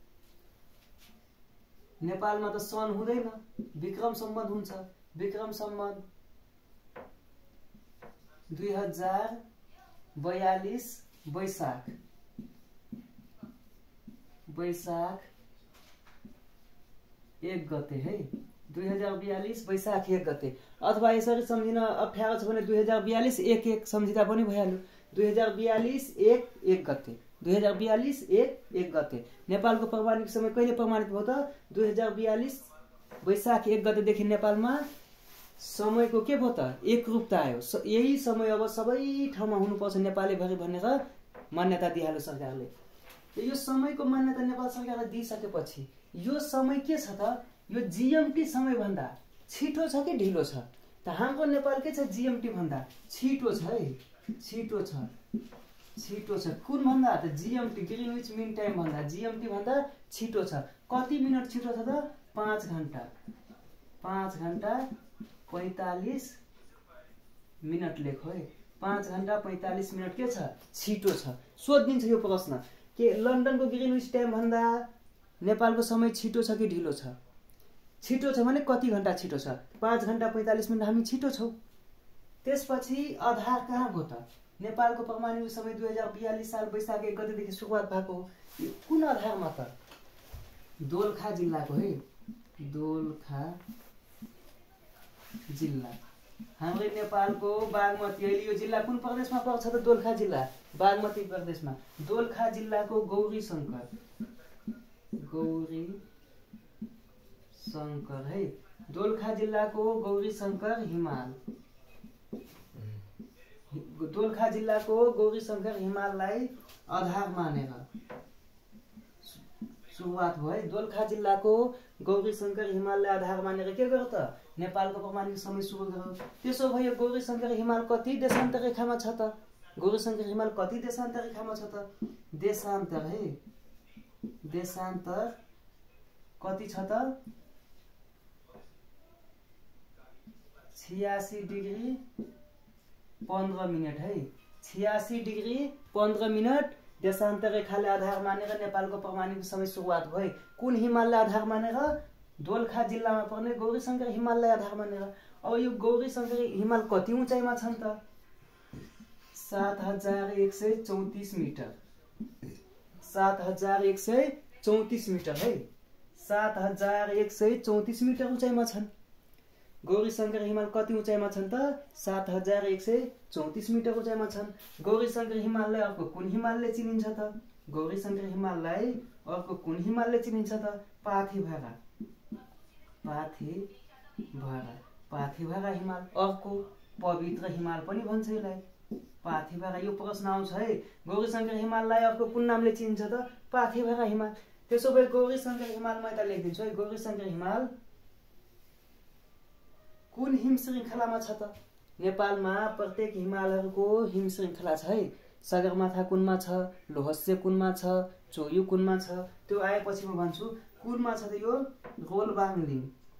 नेपालमा त सन हुँदैन, विक्रम सम्बन्ध हुन्छ। विक्रम सम्बन्ध दुई हजार बयालिस वैशाख वैशाख एक गते है, दुई हजार बयालिस वैशाख एक गते, अथवा यसरी सम्झिन अप्ठ्यारो छ भने दुई हजार बयालिस एक एक सम्झिँदा पनि भइहाल्यो। दुई हजार बयालिस एक एक गते, दुई हजार बयालिस एक एक गते नेपालको परमाणुविक समय कहिले प्रमाणित भयो त, दुई हजार बयालिस वैशाख एक गतेदेखि नेपालमा समयको के भयो त, एक रूपता आयो। यही समय अब सबै ठाउँमा हुनुपर्छ नेपालीभरि भनेर मान्यता दिइहाल्यो सरकारले। यो समयको मान्यता नेपाल सरकारले दिइसकेपछि यो समय के छ त, यो जीएमटी समय भन्दा छिटो छ कि ढिलो छ त, हाम्रो नेपाल के छ जीएमटी भन्दा छिटो छ है, छिटो छ छिटो छ। कुन भन्दा त, जीएमटी ग्रीनविच मिन टाइम भन्दा जीएमटी भन्दा छिटो छ। कति मिनट छिटो छ त, पाँच घन्टा पाँच घन्टा पैंतालीस मिनट लेखो है, पाँच घन्टा पैंतालीस मिनट के छ, छिटो छ। सोधिन्छ यो प्रश्न के लन्डनको ग्रीनविच टाइम भन्दा नेपालको समय छिटो छ कि ढिलो छ। छिटो छ भने कति घन्टा छिटो छ, पाँच घन्टा पैंतालीस मिनट हामी छिटो छौँ। त्यसपछि आधार कहाँ भयो त, नेपालको परमाणुविक समय दुई हजार बयालिस साल वैशाख एक गतेदेखि सुरुवात भएको कुन आधारमा त, दोलखा जिल्लाको है, दोलखा जिल्ला हाम्रै नेपालको बागमती, अहिले यो जिल्ला कुन प्रदेशमा पर्छ त, दोलखा जिल्ला बागमती प्रदेशमा। दोलखा जिल्लाको गौरी शंकर गौरी शंकर है, दोलखा जिल्लाको गौरी शंकर हिमाल, दोलखा जिल्लाको गौरी शंकर हिमाललाई आधार मानेर सुरुवात भयो है। दोलखा जिल्लाको गौरी शंकर हिमाललाई आधार मानेर के गर्यो त, नेपालको परमाणुविक समय सुरु गर्यो। त्यसो भए गौरी शंकर हिमाल कति देशान्तर रेखामा छ त, गौरी शंकर हिमाल कति देशान्तर रेखामा छ त, देशान्तर है, देशान्तर कति छ त, छियासी डिग्री पन्ध्र मिनट है, छियासी डिग्री पन्ध्र मिनट देशान्तर रेखाले आधार मानेर नेपालको परमाणुविक समय सुरुवात भयो। कुन हिमाललाई आधार मानेर, दोलखा जिल्लामा पर्ने गौरी शंकर हिमाललाई आधार मानेर। अब यो गौरी शंकर हिमाल कति उचाइमा छन् त, सात हजार एक सय चौतिस मिटर, सात हजार एक सय चौतिस मिटर है, सात हजार एक सय चौतिस मिटर उचाइमा छन्। गौरी शंकर हिमाल कति उचाइमा छन् त, सात हजार एक सय चौतिस मिटर उचाइमा छन्। गौरी शंकर हिमाललाई अर्को कुन हिमालले चिनिन्छ त, गौरी शंकर हिमाललाई अर्को कुन हिमालले चिनिन्छ त, पाथिभरा पाथिभरा पाथिभरा हिमाल, अर्को पवित्र हिमाल पनि भन्छ यसलाई पाथिभरा। यो प्रश्न आउँछ है, गौरी शंकर हिमाललाई अर्को कुन नामले चिनिन्छ त, पाथिभरा हिमाल। त्यसो भए गौरी शंकर हिमाल म यता लेखिदिन्छु है, गौरी शंकर हिमाल कुन हिम श्रृङ्खलामा छ त, नेपालमा प्रत्येक हिमालहरूको हिम श्रृङ्खला छ है। सगरमाथा कुनमा छ, लोहस्य कुनमा छ, चोयु कुनमा छ, त्यो आएपछि म भन्छु कुनमा छ त, यो रोलवाङलिङ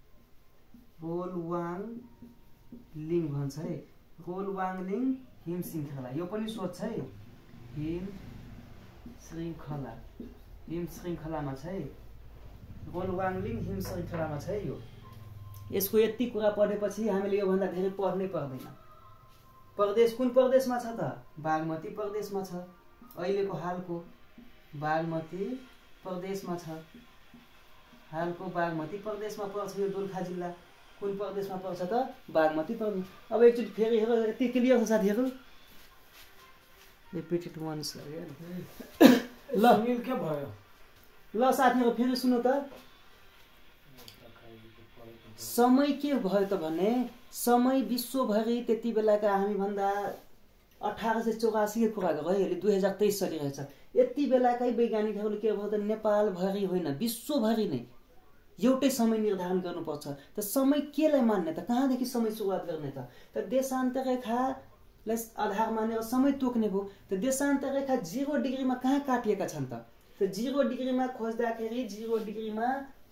रोलवाङलिङ भन्छ है, रोलवाङलिङ हिम श्रृङ्खला। यो पनि सोध्छ है, हिम श्रृङ्खला हिम श्रृङ्खलामा छ है, रोलवाङलिङ हिम श्रृङ्खलामा छ है। यो यसको यति कुरा पढेपछि हामीले योभन्दा धेरै पढ्नै पर्दैन। प्रदेश कुन प्रदेशमा छ त, बागमती प्रदेशमा छ, अहिलेको हालको बागमती प्रदेशमा छ, हालको बागमती प्रदेशमा पर्छ यो दोलखा जिल्ला। कुन प्रदेशमा पर्छ त, बागमती प्रदेश। अब एकचोटि फेरि हेर, यति क्लियर छ साथीहरू, रिपिटेड वन्स ल मिल के भयो। ल साथीहरू फेरि सुन्नु त, समय के भयो त भने समय विश्वभरि त्यति बेलाका हामीभन्दा अठार सय चौरासी कुरा गरे अहिले दुई हजार तेइस चलिरहेछ। यति बेलाकै वैज्ञानिकहरूले के भयो त नेपालभरि होइन विश्वभरि नै एउटै समय निर्धारण गर्नुपर्छ। त समय केलाई मान्ने त, कहाँदेखि समय सुरुवात गर्ने त? त देशान्तर रेखालाई आधार मानेर समय तोक्ने भयो। त देशान्तर रेखा जिरो डिग्रीमा कहाँ काटिएका छन् त? त जिरो डिग्रीमा खोज्दाखेरि जिरो डिग्रीमा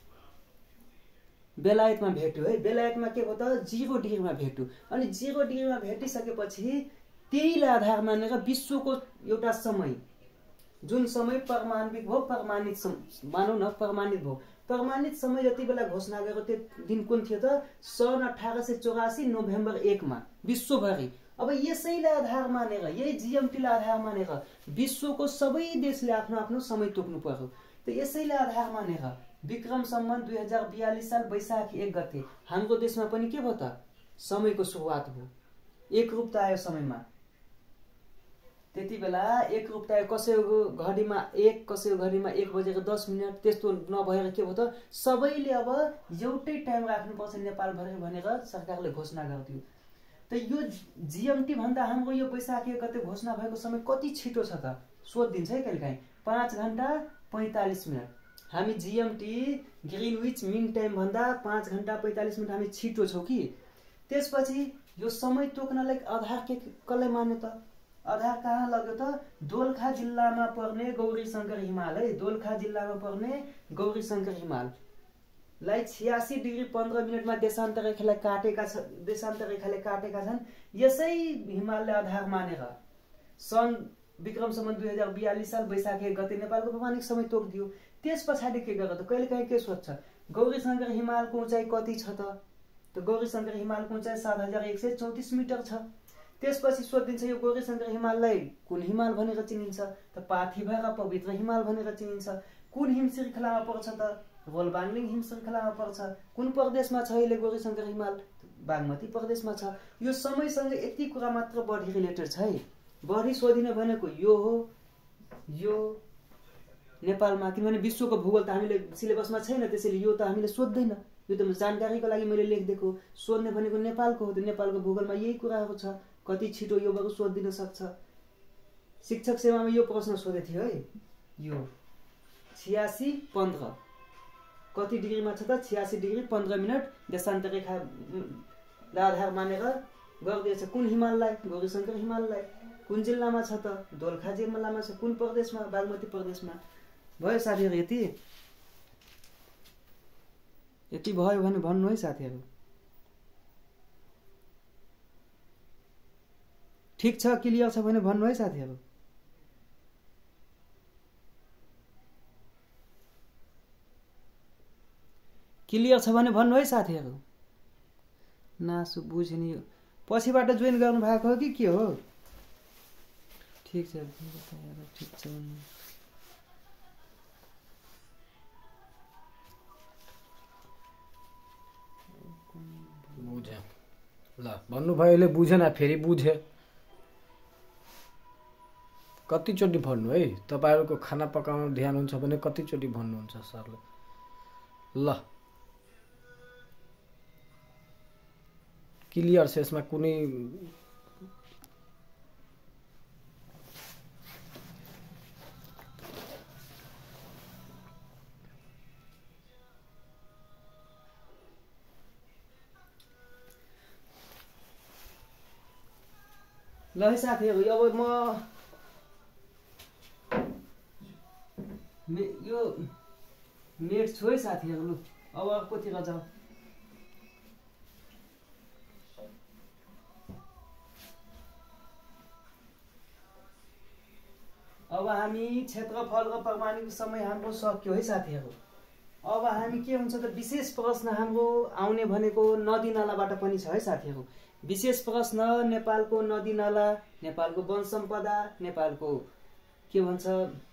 बेलायतमा भेट्यो है। बेलायतमा के भयो त जिरो डिग्रीमा भेट्यो। अनि जिरो डिग्रीमा भेटिसकेपछि त्यहीलाई आधार मानेर विश्वको एउटा समय जुन समय प्रमाणित भयो, प्रमाणित मानौ न प्रमाणित भयो, प्रमाणित समय जति बेला घोषणा गरेको त्यो दिन कुन थियो त? सन् अठारह सय चौरासी नोभेम्बर एकमा विश्वभरि। अब यसैलाई आधार मानेर यही जिएमटीलाई आधार मानेर विश्वको सबै देशले आफ्नो आफ्नो समय तोक्नु पर्यो। त यसैलाई आधार मानेर विक्रम सम्वत दुई हजार बयालिस साल वैशाख एक गते हाम्रो देशमा पनि के भयो त? समयको सुरुवात भयो। एकरूपता आयो समयमा। त्यति बेला एकरूपता आयो। कसैको घडीमा एक, कसैको घडीमा एक बजेको दस मिनट त्यस्तो नभएर के भयो त? सबैले अब एउटै टाइम राख्नुपर्छ नेपालभरि भनेर सरकारले घोषणा गरिदियो। त यो जिएमटी भन्दा हाम्रो यो वैशाख एक गते घोषणा भएको समय कति छिटो छ त? सोधिदिन्छ है कहिलेकाहीँ। पाँच घन्टा पैँतालिस मिनट। हामी जिएमटी ग्रिनविच मिन टाइम भन्दा पाँच घन्टा पैँतालिस मिनट हामी छिटो छौँ कि। त्यसपछि यो समय तोक्नलाई आधार के कसलाई मान्यो त? आधार कहाँ लग्यो त? दोलखा जिल्लामा पर्ने गौरीशङ्कर हिमाल है। दोलखा जिल्लामा पर्ने गौरीशङ्कर हिमाललाई छियासी डिग्री पन्ध्र मिनटमा देशान्तर रेखालाई काटेका छ देशान्तर रेखाले काटेका छन्। यसै हिमाललाई आधार मानेर सन् विक्रम सम्वत दुई हजार बयालिस साल वैशाख एक गते नेपालको प्रमाणिक समय तोकिदियो। त्यस पछाडि के गर्यो त? कहिले काहीँ के सोध्छ गौरीशङ्कर हिमालको उचाइ कति छ त? त गौरीशङ्कर हिमालको उचाइ सात हजार एक सय चौतिस मिटर छ। त्यसपछि सोधिन्छ यो गौरीशङ्कर हिमाललाई कुन हिमाल भनेर चिनिन्छ त? पाथिभा र पवित्र हिमाल भनेर चिनिन्छ। कुन हिम श्रृङ्खलामा पर्छ त? रोलबाङ्लिङ हिम श्रृङ्खलामा पर्छ। कुन प्रदेशमा छ अहिले गौरीशङ्कर हिमाल? बागमती प्रदेशमा छ। यो समयसँग यति कुरा मात्र बढी रिलेटेड छ है। बढी सोधिने भनेको यो हो, यो नेपालमा, किनभने विश्वको भूगोल त हामीले सिलेबसमा छैन, त्यसैले यो त हामीले सोध्दैन। यो त जानकारीको लागि मैले लेखिदिएको। सोध्ने भनेको नेपालको हो। त नेपालको भूगोलमा यही कुराहरू छ। कति छिटो यो बरु सोधिदिन सक्छ। शिक्षक सेवामा यो प्रश्न सोधेको थियो है। यो छियासी पन्ध्र कति डिग्रीमा छ त? छियासी डिग्री पन्ध्र मिनट देशान्तर रेखा आधार मानेर गरिदिएछ। कुन हिमाललाई? गौरीशङ्कर हिमाललाई। कुन जिल्लामा छ त? दोलखा जिल्लामा छ। कुन प्रदेशमा? बागमती प्रदेशमा। भयो साथीहरू? यति यति भयो भने भन्नु है साथीहरू। ठिक छ, क्लियर छ भने भन्नु है साथीहरू। क्लियर छ भने भन्नु है साथीहरू। नासु बुझ्ने पछिबाट जोइन गर्नु भएको हो कि के हो? ठिक छ, ठिक छ। बुझे ल भन्नुभयो। अहिले बुझेन, फेरि बुझे। कतिचोटि भन्नु है? तपाईँहरूको खाना पकाउन ध्यान हुन्छ भने कतिचोटि भन्नुहुन्छ सरले? ल क्लियर छ। यसमा कुनै ल है साथीहरू, अब म यो नेट छु है साथीहरू। लु अब अर्कोतिर जाउँ। अब हामी क्षेत्रफल र प्रमाणिक समय हाम्रो सक्यो है साथीहरू। अब हामी के हुन्छ त विशेष प्रश्न हाम्रो आउने भनेको नदी नालाबाट पनि छ है साथीहरू। विशेष प्रश्न नेपालको नदी नाला, नेपालको वन सम्पदा, नेपालको के भन्छ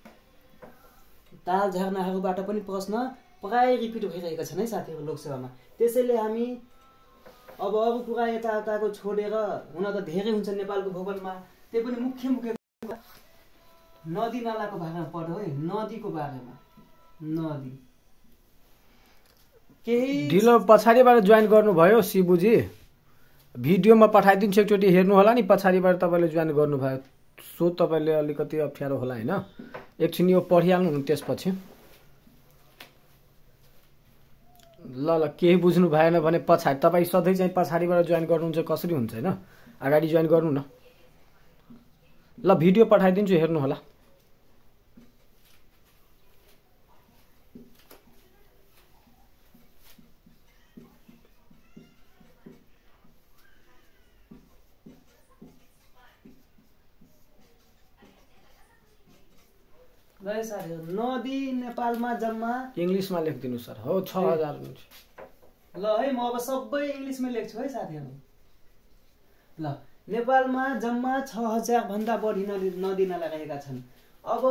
ताल झरनाहरूबाट पनि प्रश्न प्राय रिपिट भइरहेका छन् है साथीहरू लोकसेवामा। त्यसैले हामी अब अरू कुरा यताउताको छोडेर, हुन त धेरै हुन्छ नेपालको भूगोलमा, त्यही पनि मुख्य मुख्य नदी नालाको बारेमा पढ्यो है। नदीको बारेमा, नदी केही ढिलो पछाडिबाट जोइन गर्नुभयो शिबुजी, भिडियोमा पठाइदिन्छु एकचोटि हेर्नु होला नि। पछाडिबाट तपाईँले जोइन गर्नुभयो सो तपाईँले अलिकति अप्ठ्यारो होला होइन। एकछिन यो पढिहाल्नु नि त्यसपछि। ल ल केही बुझ्नु भएन भने पछाडि तपाईँ सधैँ चाहिँ पछाडिबाट जोइन गर्नुहुन्छ कसरी हुन्छ होइन, अगाडि जोइन गर्नु न। ल भिडियो पठाइदिन्छु हेर्नु होला। ल साथीहरु, नदी नेपालमा जम्मा इङ्ग्लिसमा लेखिदिनु सर। हो छ हजार। ल है म अब सबै इङ्ग्लिसमै लेख्छु है साथीहरु। ल नेपालमा जम्मा छ हजार भन्दा बढी नदी नदी नाला रहेका छन्। अब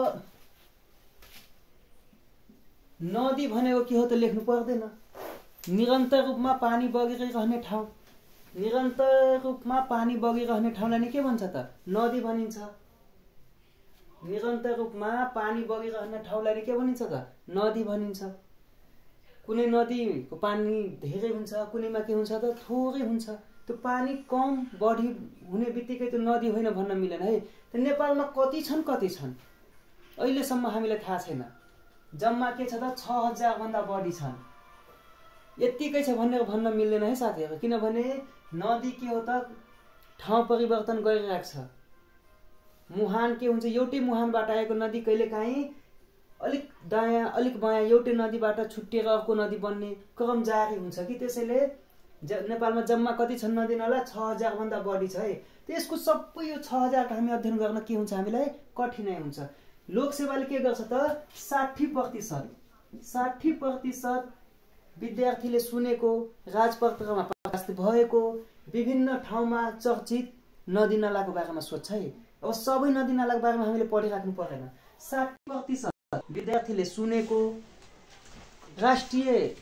नदी भनेको के हो त लेख्नु पर्दैन। निरन्तर रूपमा पानी बगिरहने ठाउँ, निरन्तर रूपमा पानी बगिरहने ठाउँलाई नि के भन्छ त? नदी भनिन्छ। निरन्तर रूपमा पानी बगिरहने ठाउँलाई नि के भनिन्छ त? नदी भनिन्छ। कुनै नदीको पानी धेरै हुन्छ, कुनैमा के हुन्छ त? थोरै हुन्छ। त्यो पानी कम बढी हुने बित्तिकै त्यो नदी होइन भन्न मिलेन है। त नेपालमा कति छन् कति छन् अहिलेसम्म हामीलाई थाहा छैन। जम्मा के छ त? छ हजार भन्दा बढी छन्। यतिकै छ भनेर भन्न मिल्दैन है साथीहरु, किनभने नदी के हो त? ठाउँ परिवर्तन गरिरहेको छ। मुहान के हुन्छ? एउटै मुहानबाट आएको नदी कहिलेकाहीँ अलिक दायाँ अलिक बायाँ एउटै नदीबाट छुट्टिएर अर्को नदी बन्ने क्रम जारी हुन्छ कि। त्यसैले ज नेपालमा जम्मा कति छन् नदी नाला? छ हजार भन्दा बढी छ है। त्यसको सबै यो छ हजार हामी अध्ययन गर्न के हुन्छ? हामीलाई कठिनाइ हुन्छ। लोकसेवाले के गर्छ त? साठी प्रतिशत साठी प्रतिशत विद्यार्थीले सुनेको, राजपत्रमा प्रकाशित भएको, विभिन्न ठाउँमा चर्चित नदी नालाको बारेमा सोध्छ है। अब सबै नदी नालाको बारेमा हामीले पढिराख्नु पर्दैन। साठी प्रतिशत विद्यार्थीले सुनेको, राष्ट्रिय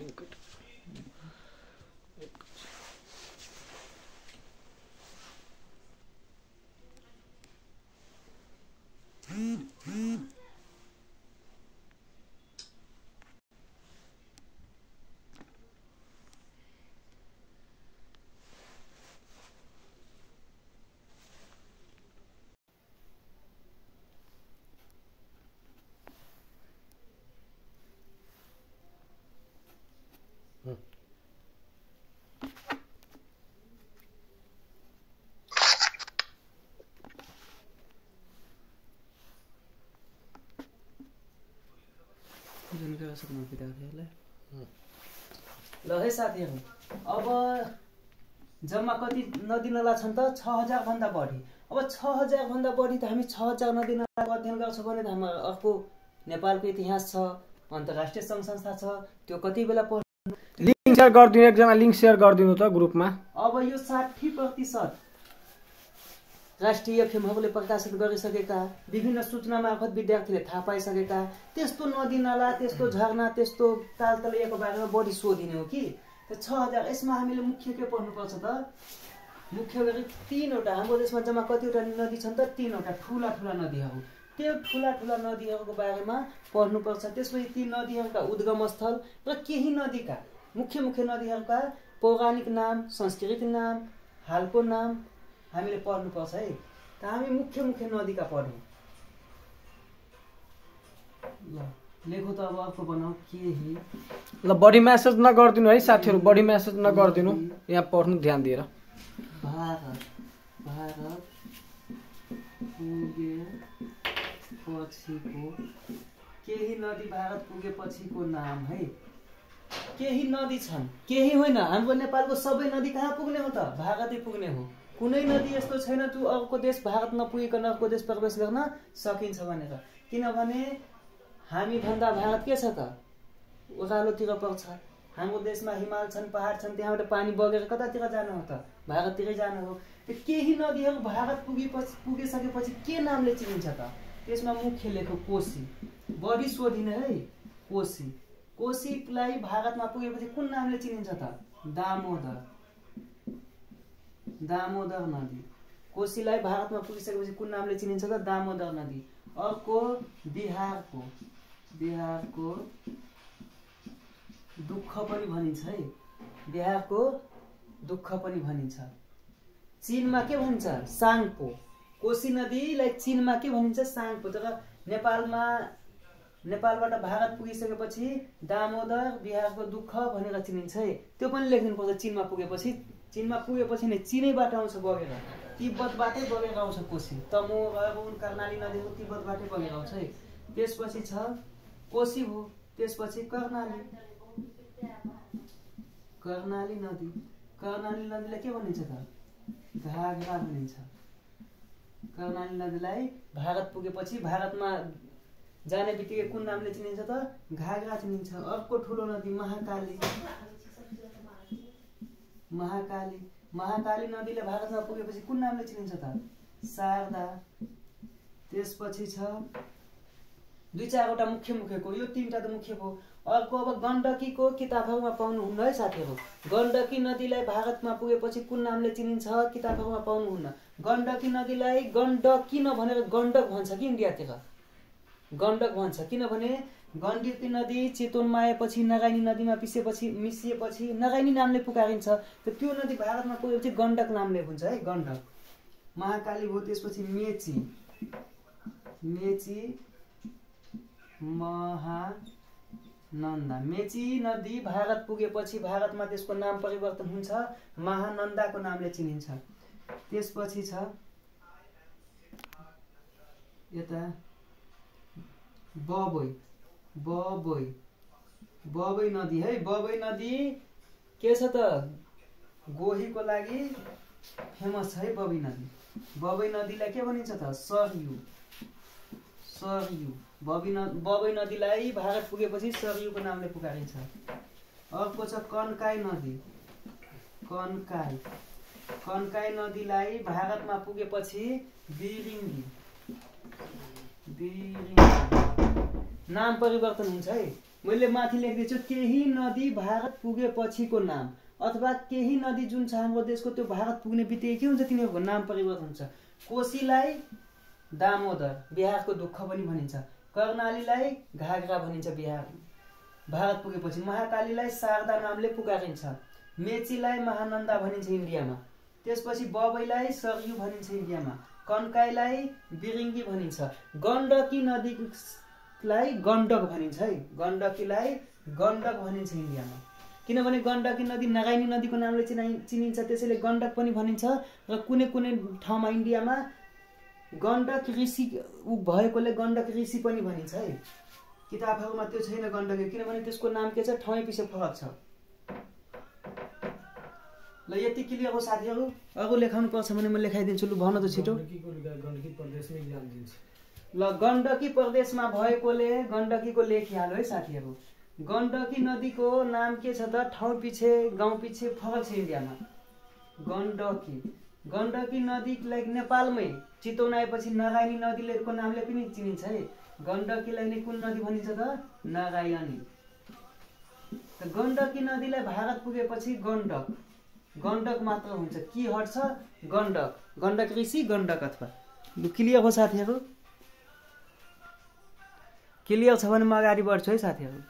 ल है साथीहरु, अब जम्मा कति नदी नाला छन् त? छ हजार भन्दा बढी। अब छ हजार भन्दा बढी त हामी छ हजार नदी नालाको अध्ययन गर्छौँ भने त हाम्रो अर्को नेपालको इतिहास छ, अन्तर्राष्ट्रिय सङ्घ संस्था छ, त्यो कति बेला पढ लिङ्क सेयर गरिदिनु, एकजना लिङ्क सेयर गरिदिनु त ग्रुपमा। अब यो साठी प्रतिशत राष्ट्रिय फिल्महरूले प्रकाशित गरिसकेका, विभिन्न सूचना मार्फत विद्यार्थीले थाहा पाइसकेका त्यस्तो नदी नाला, त्यस्तो झरना, त्यस्तो तालतलैयाको बारेमा बढी सोधिने हो कि। छ हजार यसमा हामीले मुख्य के पढ्नुपर्छ त? मुख्य गरी तीनवटा, हाम्रो देशमा जम्मा कतिवटा नदी छन् त? तीनवटा ठुला ठुला नदीहरू। त्यो ठुला ठुला नदीहरूको बारेमा पढ्नुपर्छ। त्यसपछि ती नदीहरूका उद्गम स्थल र केही नदीका मुख्य मुख्य नदीहरूका पौराणिक नाम, सांस्कृतिक नाम, हालको नाम हामीले पढ्नुपर्छ है। त हामी मुख्य मुख्य नदीका पढौँ। ल लेखो त अब अर्को बनाऊ केही। ल बढी म्यासेज नगरिदिनु है साथीहरु, बढी म्यासेज नगरिदिनु, यहाँ पढ्नु ध्यान दिएर। भारत भारत पुगे पछिको केही नदी भारत पुगेपछिको नाम है। केही नदी छन्, केही होइन। हाम्रो नेपालको सबै नदी कहाँ पुग्ने हो त? भारतै पुग्ने हो। कुनै नदी यस्तो छैन तु अर्को देश भारत नपुगिकन अर्को देश प्रवेश गर्न सकिन्छ भनेर, किनभने हामी भन्दा भारत के छ त? ओह्रालोतिर पर्छ। हाम्रो देशमा हिमाल छन्, पहाड छन्, त्यहाँबाट पानी बगेर कतातिर जानु हो त? भारततिरै जानु हो। केही नदीहरू भारत पुगेपछि पुगिसकेपछि के नामले चिनिन्छ त? त्यसमा मुख्य लेखो कोशी, बढी सोधिने है। कोशी कोशीलाई भारतमा पुगेपछि कुन नामले चिनिन्छ त? दामोदर दामोदर नदी। कोशीलाई भारतमा पुगिसकेपछि कुन नामले चिनिन्छ त? दामोदर नदी। अर्को बिहारको बिहारको दुःख पनि भनिन्छ है, बिहारको दुःख पनि भनिन्छ। चीनमा के भन्छ? साङपो। कोशी नदीलाई चीनमा के भनिन्छ? साङपो। तर नेपालमा नेपालबाट भारत पुगिसकेपछि दामोदर बिहारको दुःख भनेर चिनिन्छ है। त्यो पनि लेख्नुपर्छ। चीनमा पुगेपछि चीनमा पुगेपछि नै चीनैबाट आउँछ बगेर, तिब्बतबाटै बगेर आउँछ कोशी। तमु अरुण कर्णाली नदीको तिब्बतबाटै बगेर आउँछ है। त्यसपछि छ कोशी हो, त्यसपछि कर्णाली कर्णाली नदी। कर्णाली नदीलाई के भनिन्छ त? घाघरा भनिन्छ। कर्णाली नदीलाई भारत पुगेपछि भारतमा जाने बित्तिकै कुन नामले चिनिन्छ त? घाघरा चिनिन्छ। अर्को ठुलो नदी महाकाली महाकाली महाकाली नदीले भारतमा पुगेपछि कुन नामले चिनिन्छ त? शारदा। त्यसपछि छ दुई चारवटा मुख्य मुख्यको, यो तीनटा त मुख्य भयो। अर्को अब गण्डकीको किताबहरूमा पाउनुहुन्न है साथीहरू। गण्डकी नदीलाई भारतमा पुगेपछि कुन नामले चिनिन्छ? किताबहरूमा पाउनुहुन्न। गण्डकी नदीलाई गण्डकी नभनेर गण्डक भन्छ कि इन्डियातिर गण्डक भन्छ। किनभने गण्डकी नदी चितवनमा आएपछि नगाइनी नदीमा पिसेपछि मिसिएपछि नगाइनी नामले पुकारिन्छ। त त्यो नदी भारतमा पुगेपछि गण्डक नामले हुन्छ है, गण्डक। महाकाली हो। त्यसपछि मेची मेची महानन्दा। मेची नदी भारत पुगेपछि भारतमा त्यसको नाम परिवर्तन हुन्छ, महानन्दाको नामले चिनिन्छ। त्यसपछि छ यता बबई बबई बबई नदी है। बबई नदी के छ त? गोहीको लागि फेमस छ है बबई नदी। बबई नदीलाई के भनिन्छ त? सरयू सरयू। बबी न बबई नदीलाई भारत पुगेपछि सरयूको नामले पुकारिन्छ। अर्को छ कन्काई नदी कन्काई कन्काई नदीलाई भारतमा पुगेपछि बिरिङ्गी बिरिङ्गी नाम परिवर्तन हुन्छ है। मैले माथि लेख्दैछु केही नदी भारत पुगेपछिको नाम, अथवा केही नदी जुन छ हाम्रो देशको त्यो भारत पुग्ने बित्तिकै के हुन्छ? तिनीहरूको नाम परिवर्तन हुन्छ। कोशीलाई दामोदर बिहारको दुःख पनि भनिन्छ। कर्णालीलाई घाघरा भनिन्छ बिहार भारत पुगेपछि। महाकालीलाई शारदा नामले पुकारिन्छ। मेचीलाई महानन्दा भनिन्छ इन्डियामा। त्यसपछि बबईलाई सरयू भनिन्छ इन्डियामा। कन्काईलाई बिरिङ्गी भनिन्छ। गण्डकी नदीलाई गण्डक भनिन्छ है। गण्डकीलाई गण्डक भनिन्छ इन्डियामा। किनभने गण्डकी नदी नगाइनी नदीको नामले चिनाइ चिनिन्छ, त्यसैले गण्डक पनि भनिन्छ। र कुनै कुनै ठाउँमा इन्डियामा गण्डक ऋषि भएकोले गण्डक ऋषि पनि भनिन्छ है। किताबहरूमा त्यो छैन गण्डकी, किनभने त्यसको नाम के छ? ठाउँ पछि फरक छ। ल यति क्लियर हो साथीहरू। अरू लेखाउनु पर्छ भने म लेखाइदिन्छु। लु भन त छिटो। गण्डकी प्रदेशमा इक्जाम दिन्छ। ल गण्डकी प्रदेशमा भएकोले गण्डकीको लेखिहाल्यो है साथीहरू। गण्डकी नदीको नाम के छ त? ठाउँ पछि गाउँ पछि फरक छ इन्डियामा। गण्डकी गण्डकी नदीलाई नेपालमै चितवन आएपछि नगाइनी नदीको नामले पनि चिनिन्छ है। गण्डकीलाई नै कुन नदी भनिन्छ त? नगाइनी। त गण्डकी नदीलाई भारत पुगेपछि गण्डक गण्डक मात्र हुन्छ। के हट्छ? गण्डक गण्डक ऋषि गण्डक अथवा। लु क्लियर हो साथीहरू? क्लियर छ भने म अगाडि बढ्छु है साथीहरू।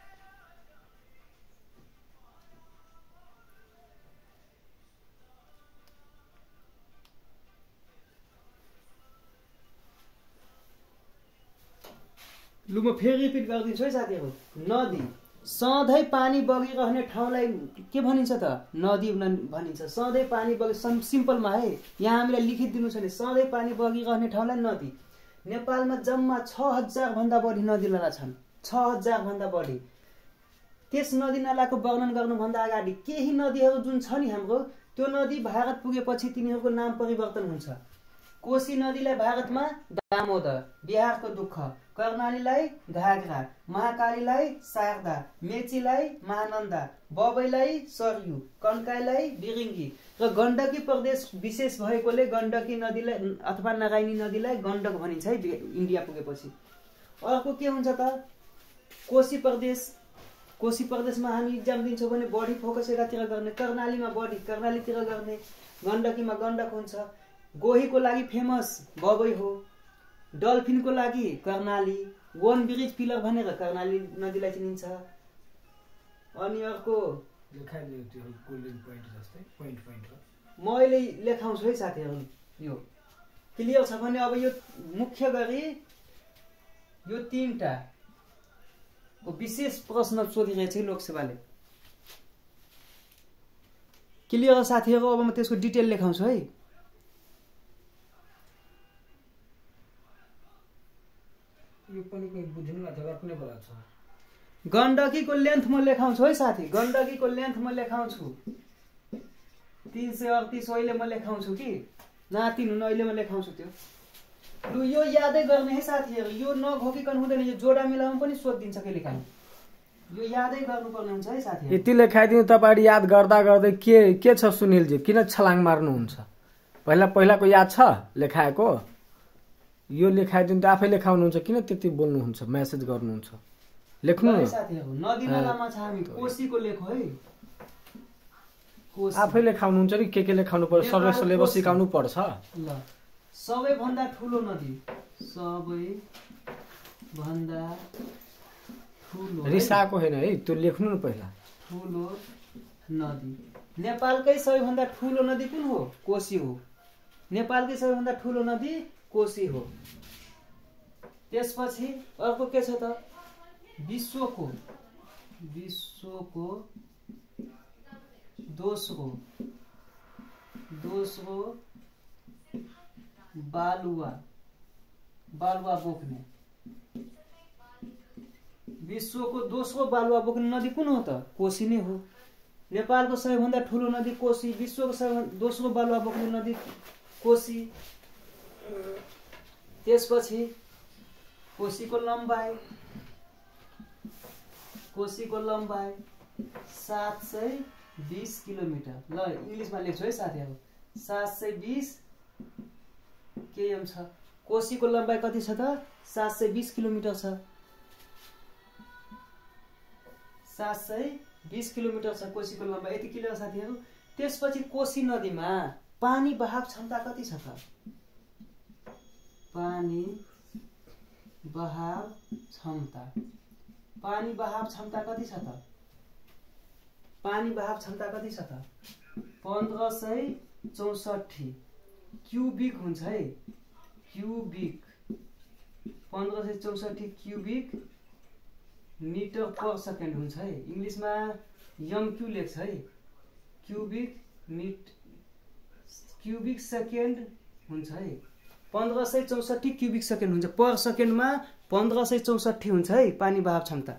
लु म फेरि रिपिट गरिदिन्छु है साथीहरू। नदी सधैँ पानी बगिरहने ठाउँलाई के भनिन्छ त? नदी भनिन्छ। सधैँ पानी बगि सिम्पलमा है, यहाँ हामीलाई लिखित दिनु छैन। सधैँ पानी बगिरहने ठाउँलाई नदी। नेपालमा जम्मा छ हजार भन्दा बढी नदी नाला छन्। छ हजार भन्दा बढी। त्यस नदी नालाको वर्णन गर्नुभन्दा अगाडि केही नदीहरू जुन छ नि हाम्रो, त्यो नदी भारत पुगेपछि तिनीहरूको नाम परिवर्तन हुन्छ। कोशी नदीलाई भारतमा दामोदर बिहारको दुःख, कर्णालीलाई घाघरा, महाकालीलाई शारदा, मेचीलाई महानन्दा, बबईलाई सरयू, कन्काईलाई बिरिङ्गी र गण्डकी प्रदेश विशेष भएकोले गण्डकी नदीलाई अथवा नगाइनी नदीलाई गण्डक भनिन्छ है इन्डिया पुगेपछि। अर्को के हुन्छ त? कोशी प्रदेश। कोशी प्रदेशमा हामी इक्जाम दिन्छौँ भने बढी फोकस एकातिर गर्ने, कर्णालीमा बढी कर्णालीतिर गर्ने, गण्डकीमा गण्डक हुन्छ। गोहीको लागि फेमस बबई हो, डल्फिनको लागि कर्णाली, वन ब्रिज पिलर भनेर कर्णाली नदीलाई चिनिन्छ। अनि अर्को लेखाइदियो त्यो गोल्डन पोइन्ट जस्तै पोइन्ट पोइन्ट हो। म अहिले लेखाउँछु है साथीहरू। यो क्लियर छ भने अब यो मुख्य गरी यो तीनटा को विशेष प्रश्न सोधिरहेछ लोकसेवाले। क्लियर हो साथीहरू। अब म त्यसको डिटेल लेखाउँछु है। यो पनि कोही बुझ्नु लाग्छ रट्ने कुरा छ। गण्डकीको लेन्थ म लेखाउँछु है साथी। गण्डकीको लेन्थ म लेखाउँछु तीन सय अडतिस अहिले म लेखाउँछु कि जहाँ तीन हुनु अहिले म लेखाउँछु त्यो। लु यो यादै गर्ने है साथीहरू। यो नघोकिकन हुँदैन। यो जोडा मिलाउनु पनि सोधिदिन्छ कहिलेकाहीँ। यो यादै गर्नुपर्ने हुन्छ है साथीहरू। यति लेखाइदिनु तपाईँले याद गर्दा गर्दै के के छ सुनिलजी किन छलाङ मार्नुहुन्छ? पहिला पहिलाको याद छ लेखाएको? यो लेखाइदिनु त आफै लेखाउनुहुन्छ किन त्यति बोल्नुहुन्छ मेसेज गर्नुहुन्छ? लेख्नु साथीहरू। नदी नालामा छ हामी कोसीको लेखो है। आफै लेखाउनुहुन्छ कि के के लेखाउनु पर्छ? सर्वे सिलेबस सिकाउनु पर्छ। ल सबैभन्दा ठुलो नदी सबै भन्दा ठुलो रिसाको हैन है त्यो लेख्नु न पहिला। ठुलो नदी नेपालकै सबैभन्दा ठुलो नदी कुन हो? कोशी हो। नेपालकै सबैभन्दा ठुलो नदी कोशी हो। त्यसपछि अर्को के छ त? विश्वको विश्वको दोस्रो दोस्रो बालुवा बालुवा बोक्ने विश्वको दोस्रो बालुवा बोक्ने नदी कुन हो त? कोशी नै हो। नेपालको सबैभन्दा ठुलो नदी कोशी। विश्वको सबैभन्दा दोस्रो बालुवा बोक्ने नदी कोशी। त्यसपछि कोशीको लम्बाइ कोशीको लम्बाइ सात सय बीस किलोमिटर। ल इङ्ग्लिसमा लेख्छु है साथीहरू। सात सय बीस केएम छ। कोशीको लम्बाइ कति छ त? सात सय बीस किलोमिटर छ। सात सय बीस किलोमिटर छ कोशीको लम्बाइ। यति क्लियर साथीहरू। त्यसपछि कोशी नदीमा पानी बहाव क्षमता कति छ त? पानी बहाव क्षमता पानी बहाव क्षमता कति छ त? पानी बहाव क्षमता कति छ त? पन्ध्र सय चौसठी क्युबिक हुन्छ है। क्युबिक पन्ध्र सय चौसठी क्युबिक मिटर पर सेकेन्ड हुन्छ है। इङ्ग्लिसमा एमक्यू लेख्छ है। क्युबिक मिट क्युबिक सेकेन्ड हुन्छ है। पन्ध्र सय चौसठी क्युबिक सेकेन्ड हुन्छ। पर सेकेन्डमा पन्ध्र सय चौसठी हुन्छ है पानी बहाव क्षमता।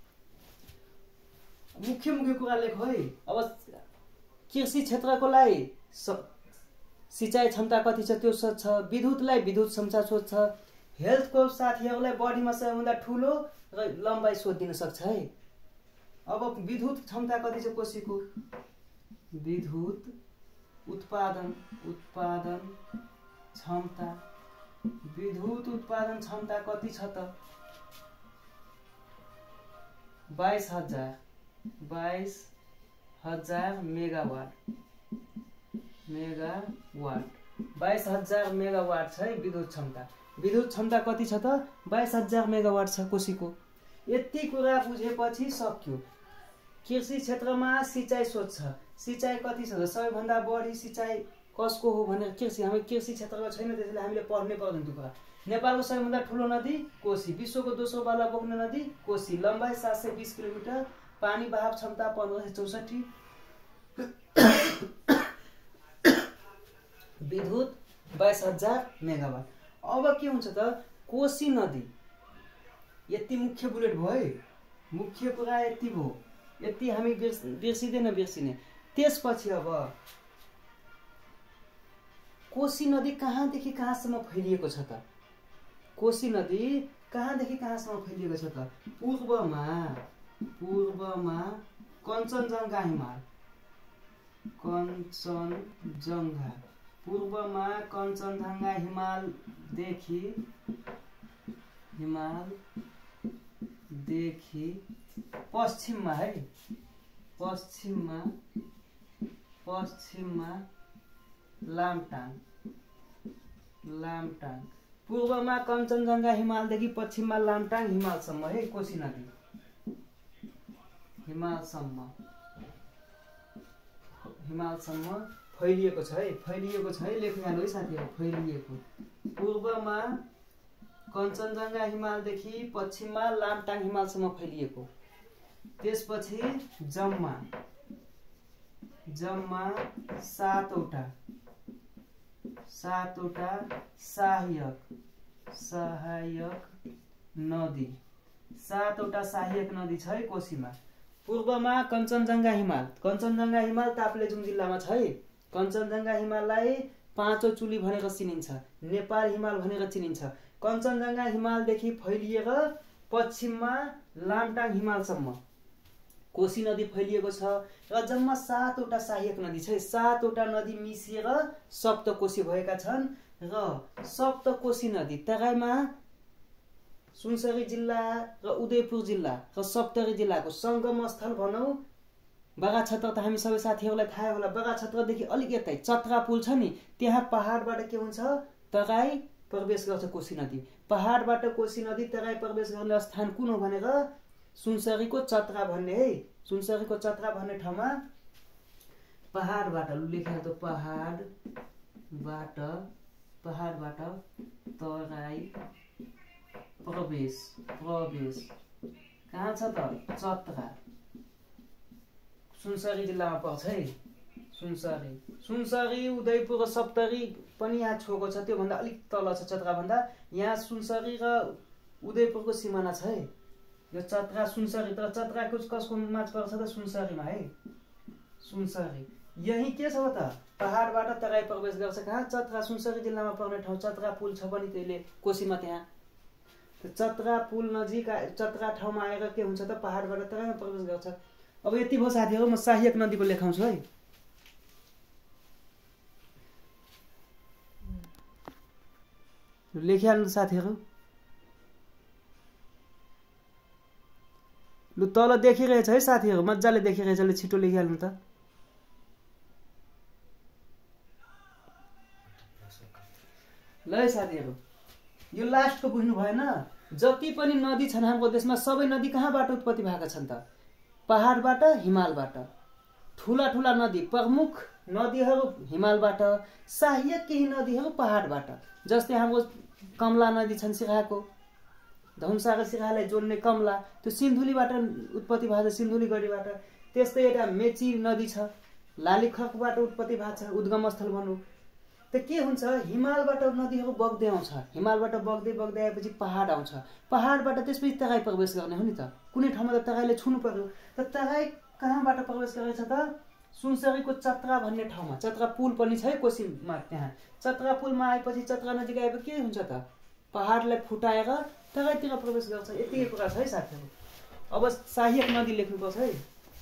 मुख्य मुख्य कुरा लेखो है। अब कृषि क्षेत्रको लागि सिँचाइ क्षमता कति छ त्यो सोध्छ। विद्युतलाई विद्युत क्षमता सोध्छ। हेल्थको साथीहरूलाई बडीमा सबैभन्दा ठुलो र लम्बाइ सोधिदिन सक्छ है। अब विद्युत क्षमता कति छ कोशीको? विद्युत उत्पादन उत्पादन क्षमता विद्युत उत्पादन क्षमता कति छ त? बाइस हजार बाइस हजार मेगावाट मेगावाट बाइस हजार मेगावाट छ है विद्युत क्षमता। विद्युत क्षमता कति छ त? बाइस हजार मेगावाट छ कोशीको। यति कुरा बुझेपछि सक्यो। कृषि क्षेत्रमा सिँचाइ सोध्छ। सिँचाइ कति छ त? सबैभन्दा बढी सिँचाइ कसको हो भने कृषि। हामी कृषि क्षेत्रमा छैन त्यसैले हामीले पढ्नै पर्दैन त्यो कुरा। नेपालको सबैभन्दा ठुलो नदी कोशी। विश्वको दोस्रो बालुवा बोक्ने नदी कोशी। लम्बाइ सात सय बीस किलोमिटर। पानी बहाव क्षमता पन्ध्र सय चौसठी। विद्युत बाइस हजार मेगावाट। अब के हुन्छ त? कोशी नदी यति मुख्य बुलेट भयो है। मुख्य कुरा यति भयो। यति हामी बिर्सिँदैन बिर्सिने। त्यसपछि अब कोशी नदी कहाँदेखि कहाँसम्म फैलिएको छ त? कोशी नदी कहाँदेखि कहाँसम्म फैलिएको छ त? पूर्वमा पूर्वमा कञ्चनजङ्घा हिमाल कञ्चनजङ्घा पूर्वमा कञ्चनजङ्घा हिमालदेखि हिमालदेखि पश्चिममा है पश्चिममा पश्चिममा लामटाङ लामटाङ पूर्वमा कञ्चनजङ्घा हिमालदेखि पश्चिममा लामटाङ हिमालसम्म है कोशी नदी हिमालसम्म हिमालसम्म फैलिएको छ है फैलिएको छ है लेख्नु है साथीहरू फैलिएको पूर्वमा कञ्चनजङ्घा हिमालदेखि पश्चिममा लामटाङ हिमालसम्म फैलिएको त्यसपछि जम्मा जम्मा सातवटा सातवटा सहायक सहायक नदी सातवटा सहायक नदी छ है कोशीमा पूर्वमा कञ्चनजङ्घा हिमाल कञ्चनजङ्घा हिमाल ताप्लेजुङ जिल्लामा छ है कञ्चनजङ्घा हिमाललाई पाँचौं चुली भनेर चिनिन्छ नेपाल हिमाल भनेर चिनिन्छ कञ्चनजङ्घा हिमालदेखि फैलिएर पश्चिममा लामटाङ हिमालसम्म कोशी नदी फैलिएको छ र जम्मा सातवटा सहायक नदी छ सातवटा नदी मिसिएर सप्तकोशी भएका छन् र सप्तकोशी नदी तराईमा सुनसरी जिल्ला र उदयपुर जिल्ला र सप्तरी जिल्लाको संगम स्थल भनौँ बगाछत्र त हामी सबै साथीहरूलाई थाहा होला बगाछत्रदेखि अलिक यतै चत्रा पुल छ नि त्यहाँ पहाडबाट के हुन्छ तराई प्रवेश गर्छ कोशी नदी पहाडबाट कोशी नदी तराई प्रवेश गर्ने स्थान कुन हो भनेर सुनसरीको चत्रा भन्ने है सुनसरीको चत्रा भन्ने ठाउँमा पहाडबाट लेखेको त पहाडबाट पहाडबाट तराई प्रवेश प्रवेश कहाँ छ त चत्रा सुनसरी जिल्लामा पर्छ है सुनसरी सुनसरी उदयपुर र सप्तरी पनि यहाँ छोको छ त्योभन्दा अलिक तल छ चत्रा भन्दा यहाँ सुनसरी र उदयपुरको सिमाना छ है यो चत्रा सुनसरी तर चत्राको कसको माझ पर्छ त सुनसरीमा है सुनसरी यही के छ त पहाडबाट तराई प्रवेश गर्छ कहाँ चत्रा सुनसरी जिल्लामा पर्ने ठाउँ चत्रा पुल छ पनि त्यसले कोशीमा त्यहाँ चत्रा पुल नजिक चत्रा ठाउँमा आएर के हुन्छ त पहाडबाट तराईमा प्रवेश गर्छ अब यति भयो साथीहरू म सहायक नदीको लेखाउँछु है लेखिहाल्नु साथीहरू लु तल देखिरहेछ है साथीहरू मजाले देखिरहेछ ल छिटो लेखिहाल्नु त ल है साथीहरू यो लास्टको बुझ्नु भएन जति पनि नदी छन् हाम्रो देशमा सबै नदी कहाँबाट उत्पत्ति भएका छन् त पहाडबाट हिमालबाट ठुला ठुला नदी प्रमुख नदीहरू हिमालबाट सहायक केही नदीहरू पहाडबाट जस्तै हाम्रो कमला नदी छन् सिराहाको धनुषा र सिराहालाई जोड्ने कमला त्यो सिन्धुलीबाट उत्पत्ति भएको छ सिन्धुली गढीबाट त्यस्तै एउटा मेची नदी छ लालीखकबाट उत्पत्ति भएको छ उद्गम स्थल भनौँ त के हुन्छ हिमालबाट नदीहरू बग्दै आउँछ हिमालबाट बग्दै बग्दै आएपछि पहाड आउँछ पहाडबाट त्यसपछि तराई प्रवेश गर्ने हो नि त कुनै ठाउँमा त तराईले छुनु पर्यो त तराई कहाँबाट प्रवेश गरेछ त सुनसरीको चत्रा भन्ने ठाउँमा चत्रा पुल पनि छ है कोशीमा त्यहाँ चत्रा पुलमा आएपछि चत्रा नजिक आएपछि के हुन्छ त पहाडलाई फुटाएर तराईतिर प्रवेश गर्छ यति कुरा छ है साथीहरू अब सहायक नदी लेख्नुपर्छ है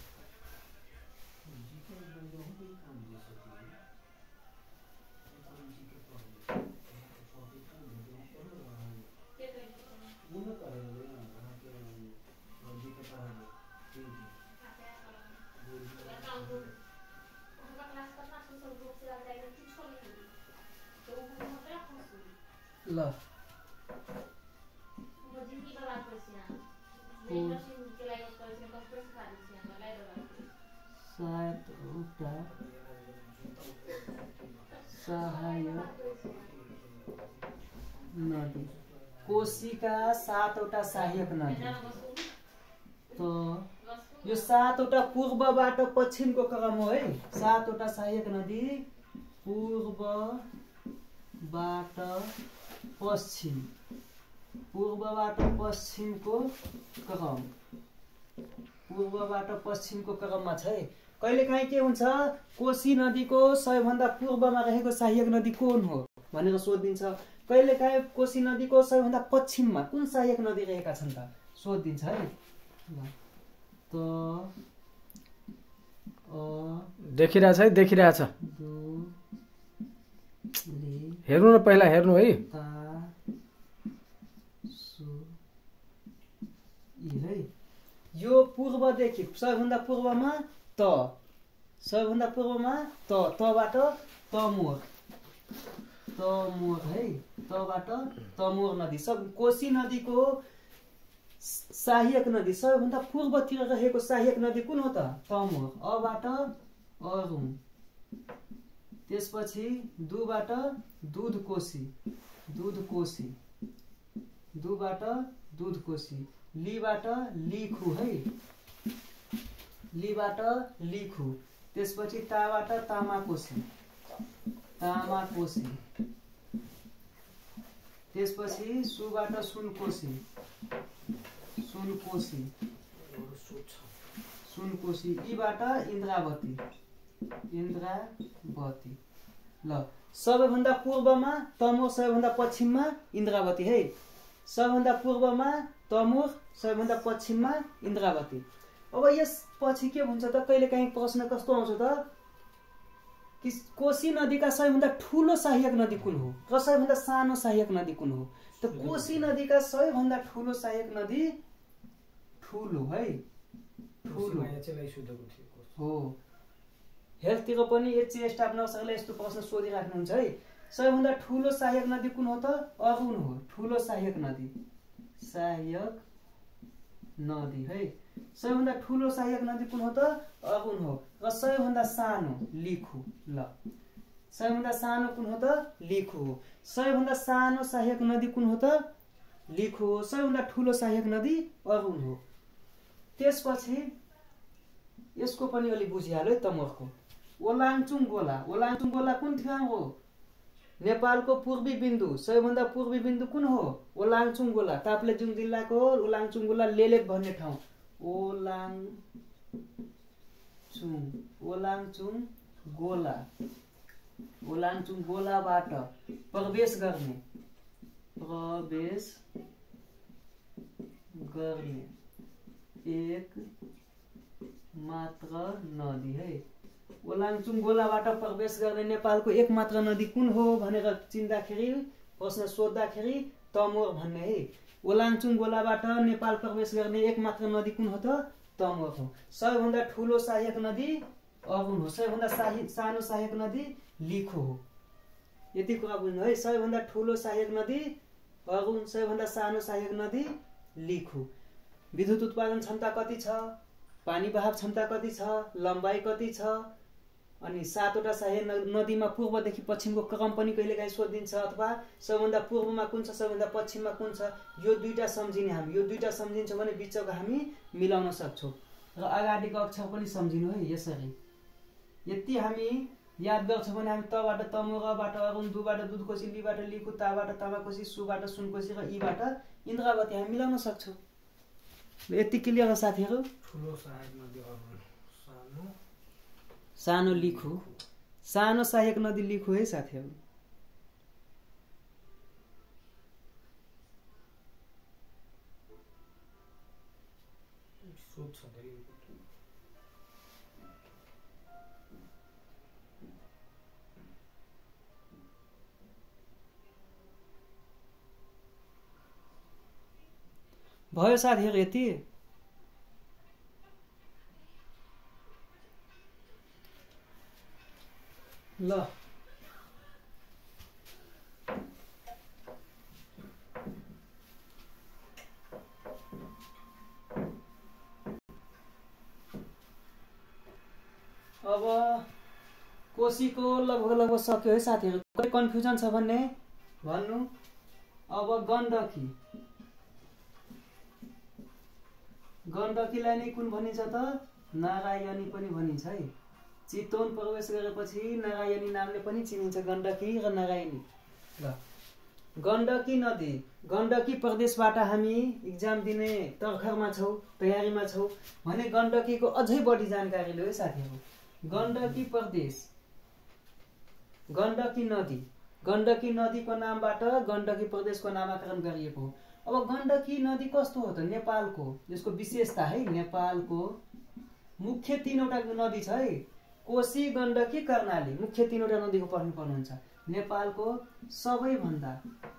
ल सातवटा सहायक नदी कोशीका सातवटा सहायक नदी त यो सातवटा पूर्वबाट पश्चिमको क्रम हो है सातवटा सहायक नदी पूर्वबाट पश्चिम पूर्वबाट पश्चिमको क्रम पूर्वबाट पश्चिमको क्रममा छ है कहिलेकाहीँ के हुन्छ कोशी नदीको सबैभन्दा पूर्वमा रहेको सहायक नदी कुन हो भनेर सोधिन्छ कहिलेकाहीँ कोशी नदीको सबैभन्दा पश्चिममा कुन सहायक नदी रहेका छन् त सोधिन्छ है त देखिरहेछ है देखिरहेछ हेर्नु न पहिला हेर्नु है है यो पूर्वदेखि सबैभन्दा पूर्वमा त सबैभन्दा पूर्वमा त तबाट तमोर तमोर है तबाट तमोर नदी सब कोशी नदीको सहायक नदी सबैभन्दा पूर्वतिर रहेको सहायक नदी कुन हो त? तमोर। अबाट अरुण, त्यसपछि दुबाट दुधकोशी, दुधकोशी, दुबाट दुधकोशी, लीबाट लिखु है, लीबाट लिखु, त्यसपछि ताबाट तामाकोशी, तामाकोशी, त्यसपछि सुबाट सुनकोशी, सुनकोशी, सुनकोशी, ईबाट इन्द्रावती, इन्द्रावती। ल सबैभन्दा पूर्वमा तमोर, सबैभन्दा पश्चिममा इन्द्रावती है। सबैभन्दा पूर्वमा तमोर, सबैभन्दा पश्चिममा इन्द्रावती। अब यसपछि के हुन्छ त? कहिलेकाहीँ प्रश्न कस्तो आउँछ त कि कोशी नदीका सबैभन्दा ठुलो सहायक नदी कुन हो र सबैभन्दा सानो सहायक नदी कुन हो? त कोशी नदीका सबैभन्दा ठुलो सहायक नदी ठुलो है, ठुलो हो। हेल्थतिर पनि एचए स्टाफ नर्सहरूले यस्तो प्रश्न सोधिराख्नुहुन्छ है। सबैभन्दा ठुलो सहायक नदी कुन हो त? अरुण हो, ठुलो सहायक नदी, सहायक नदी है। सबैभन्दा ठुलो सहायक नदी कुन हो त? अरुण हो। र सबैभन्दा सानो लिखु। ल सबैभन्दा सानो कुन हो त? लिखु हो। सबैभन्दा सानो सहायक नदी कुन हो त? लिखु हो। सबैभन्दा ठुलो सहायक नदी अरुण हो। त्यसपछि यसको पनि अलि बुझिहाल्यो है तमोरको। ओलाङचुङ गोला, ओलाङचुङ गोला कुन ठाउँ हो? नेपालको पूर्वी बिन्दु। सबैभन्दा पूर्वी बिन्दु कुन हो? ओलाङचुङ गोला, ताप्लेजुङ जिल्लाको ओलाङचुङ गोला, लेलेप भन्ने ठाउँ। ओलाङचुङ, ओलाङचुङ गोला, ओलाङचुङ गोलाबाट प्रवेश गर्ने, प्रवेश गर्ने एक मात्र नदी है। ओलाङचुङ गोलाबाट प्रवेश गर्ने नेपालको एक मात्र नदी कुन हो भनेर चिन्दाखेरि, प्रश्न सोद्धाखेरि तमोर भन्ने है। ओलाङचुङ गोलाबाट नेपाल प्रवेश गर्ने एक मात्र नदी कुन हो त? तमोर हो। सबैभन्दा ठुलो सहायक नदी अरुण हो। सबैभन्दा सानो सहायक नदी लिखु हो। यति कुरा बुझ्नु है। सबैभन्दा ठुलो सहायक नदी अरुण, सबैभन्दा सानो सहायक नदी लिखु। विद्युत उत्पादन क्षमता कति छ? पानी बहाव क्षमता कति छ? लम्बाइ कति छ? अनि सातवटा सहायक नदीमा पूर्वदेखि पश्चिमको क्रम पनि कहिलेकाहीँ सोधिन्छ, अथवा सबैभन्दा पूर्वमा कुन छ, सबैभन्दा पश्चिममा कुन छ। यो दुईटा सम्झिने हामी, यो दुईटा सम्झिन्छ भने बिचको हामी मिलाउन सक्छौँ। र अगाडिको अक्षर पनि सम्झिनु है यसरी। यति हामी याद गर्छौँ भने हामी तबाट तमोर, अबाट अरुण, दुबाट दुधकोशी, लीबाट लिखु, ताबाट तामाकोशी, सुबाट सुनकोशी र ईबाट इन्द्रावती हामी मिलाउन सक्छौँ। यति क्लियर हो साथीहरू? ठुलो सहायक नदी अरुण, सानो सानो लिखु, सानो सहायक नदी लिखु है साथीहरू। भयो साथीहरू यति? ल अब कोशीको लगभग लगभग सक्यो है साथीहरू। कोही कन्फ्युजन छ भन्ने भन्नु। अब गण्डकी, गण्डकीलाई नै कुन भनिन्छ त? नारायणी पनि भनिन्छ है। चितवन प्रवेश गरेपछि नारायणी नामले पनि चिनिन्छ, गण्डकी र नारायणी। ल गण्डकी नदी, गण्डकी प्रदेशबाट हामी इक्जाम दिने तर्खरमा छौँ, तयारीमा छौँ भने गण्डकीको अझै बढी जानकारी लियो है साथीहरू। गण्डकी प्रदेश, गण्डकी नदी, गण्डकी नदीको नामबाट गण्डकी प्रदेशको नामाकरण गरिएको हो। अब गण्डकी नदी कस्तो हो त? नेपालको, यसको विशेषता है, नेपालको मुख्य तीनवटा नदी छ है। कोशी, गण्डकी, कर्णाली, मुख्य तीनवटा नदीको पढ्नु पर्नुहुन्छ। नेपालको सबैभन्दा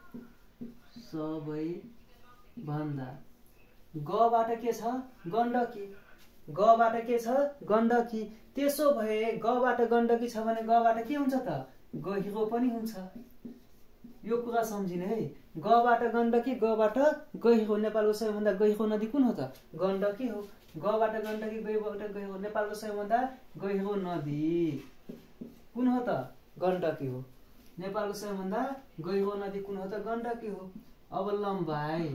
सबैभन्दा गबाट के छ? गण्डकी, गबाट के छ? गण्डकी। त्यसो भए गबाट गण्डकी छ भने गबाट के हुन्छ त? गहिरो पनि हुन्छ। यो कुरा सम्झिने है। गबाट गण्डकी, गबाट गहिरो। नेपालको सबैभन्दा गहिरो नदी कुन हो त? गण्डकी हो। गबाट गण्डकी, गबाट गहिरो। नेपालको सबैभन्दा गहिरो नदी कुन हो त? गण्डकी हो। नेपालको सबैभन्दा गहिरो नदी कुन हो त? गण्डकी हो। अब लम्बाइ,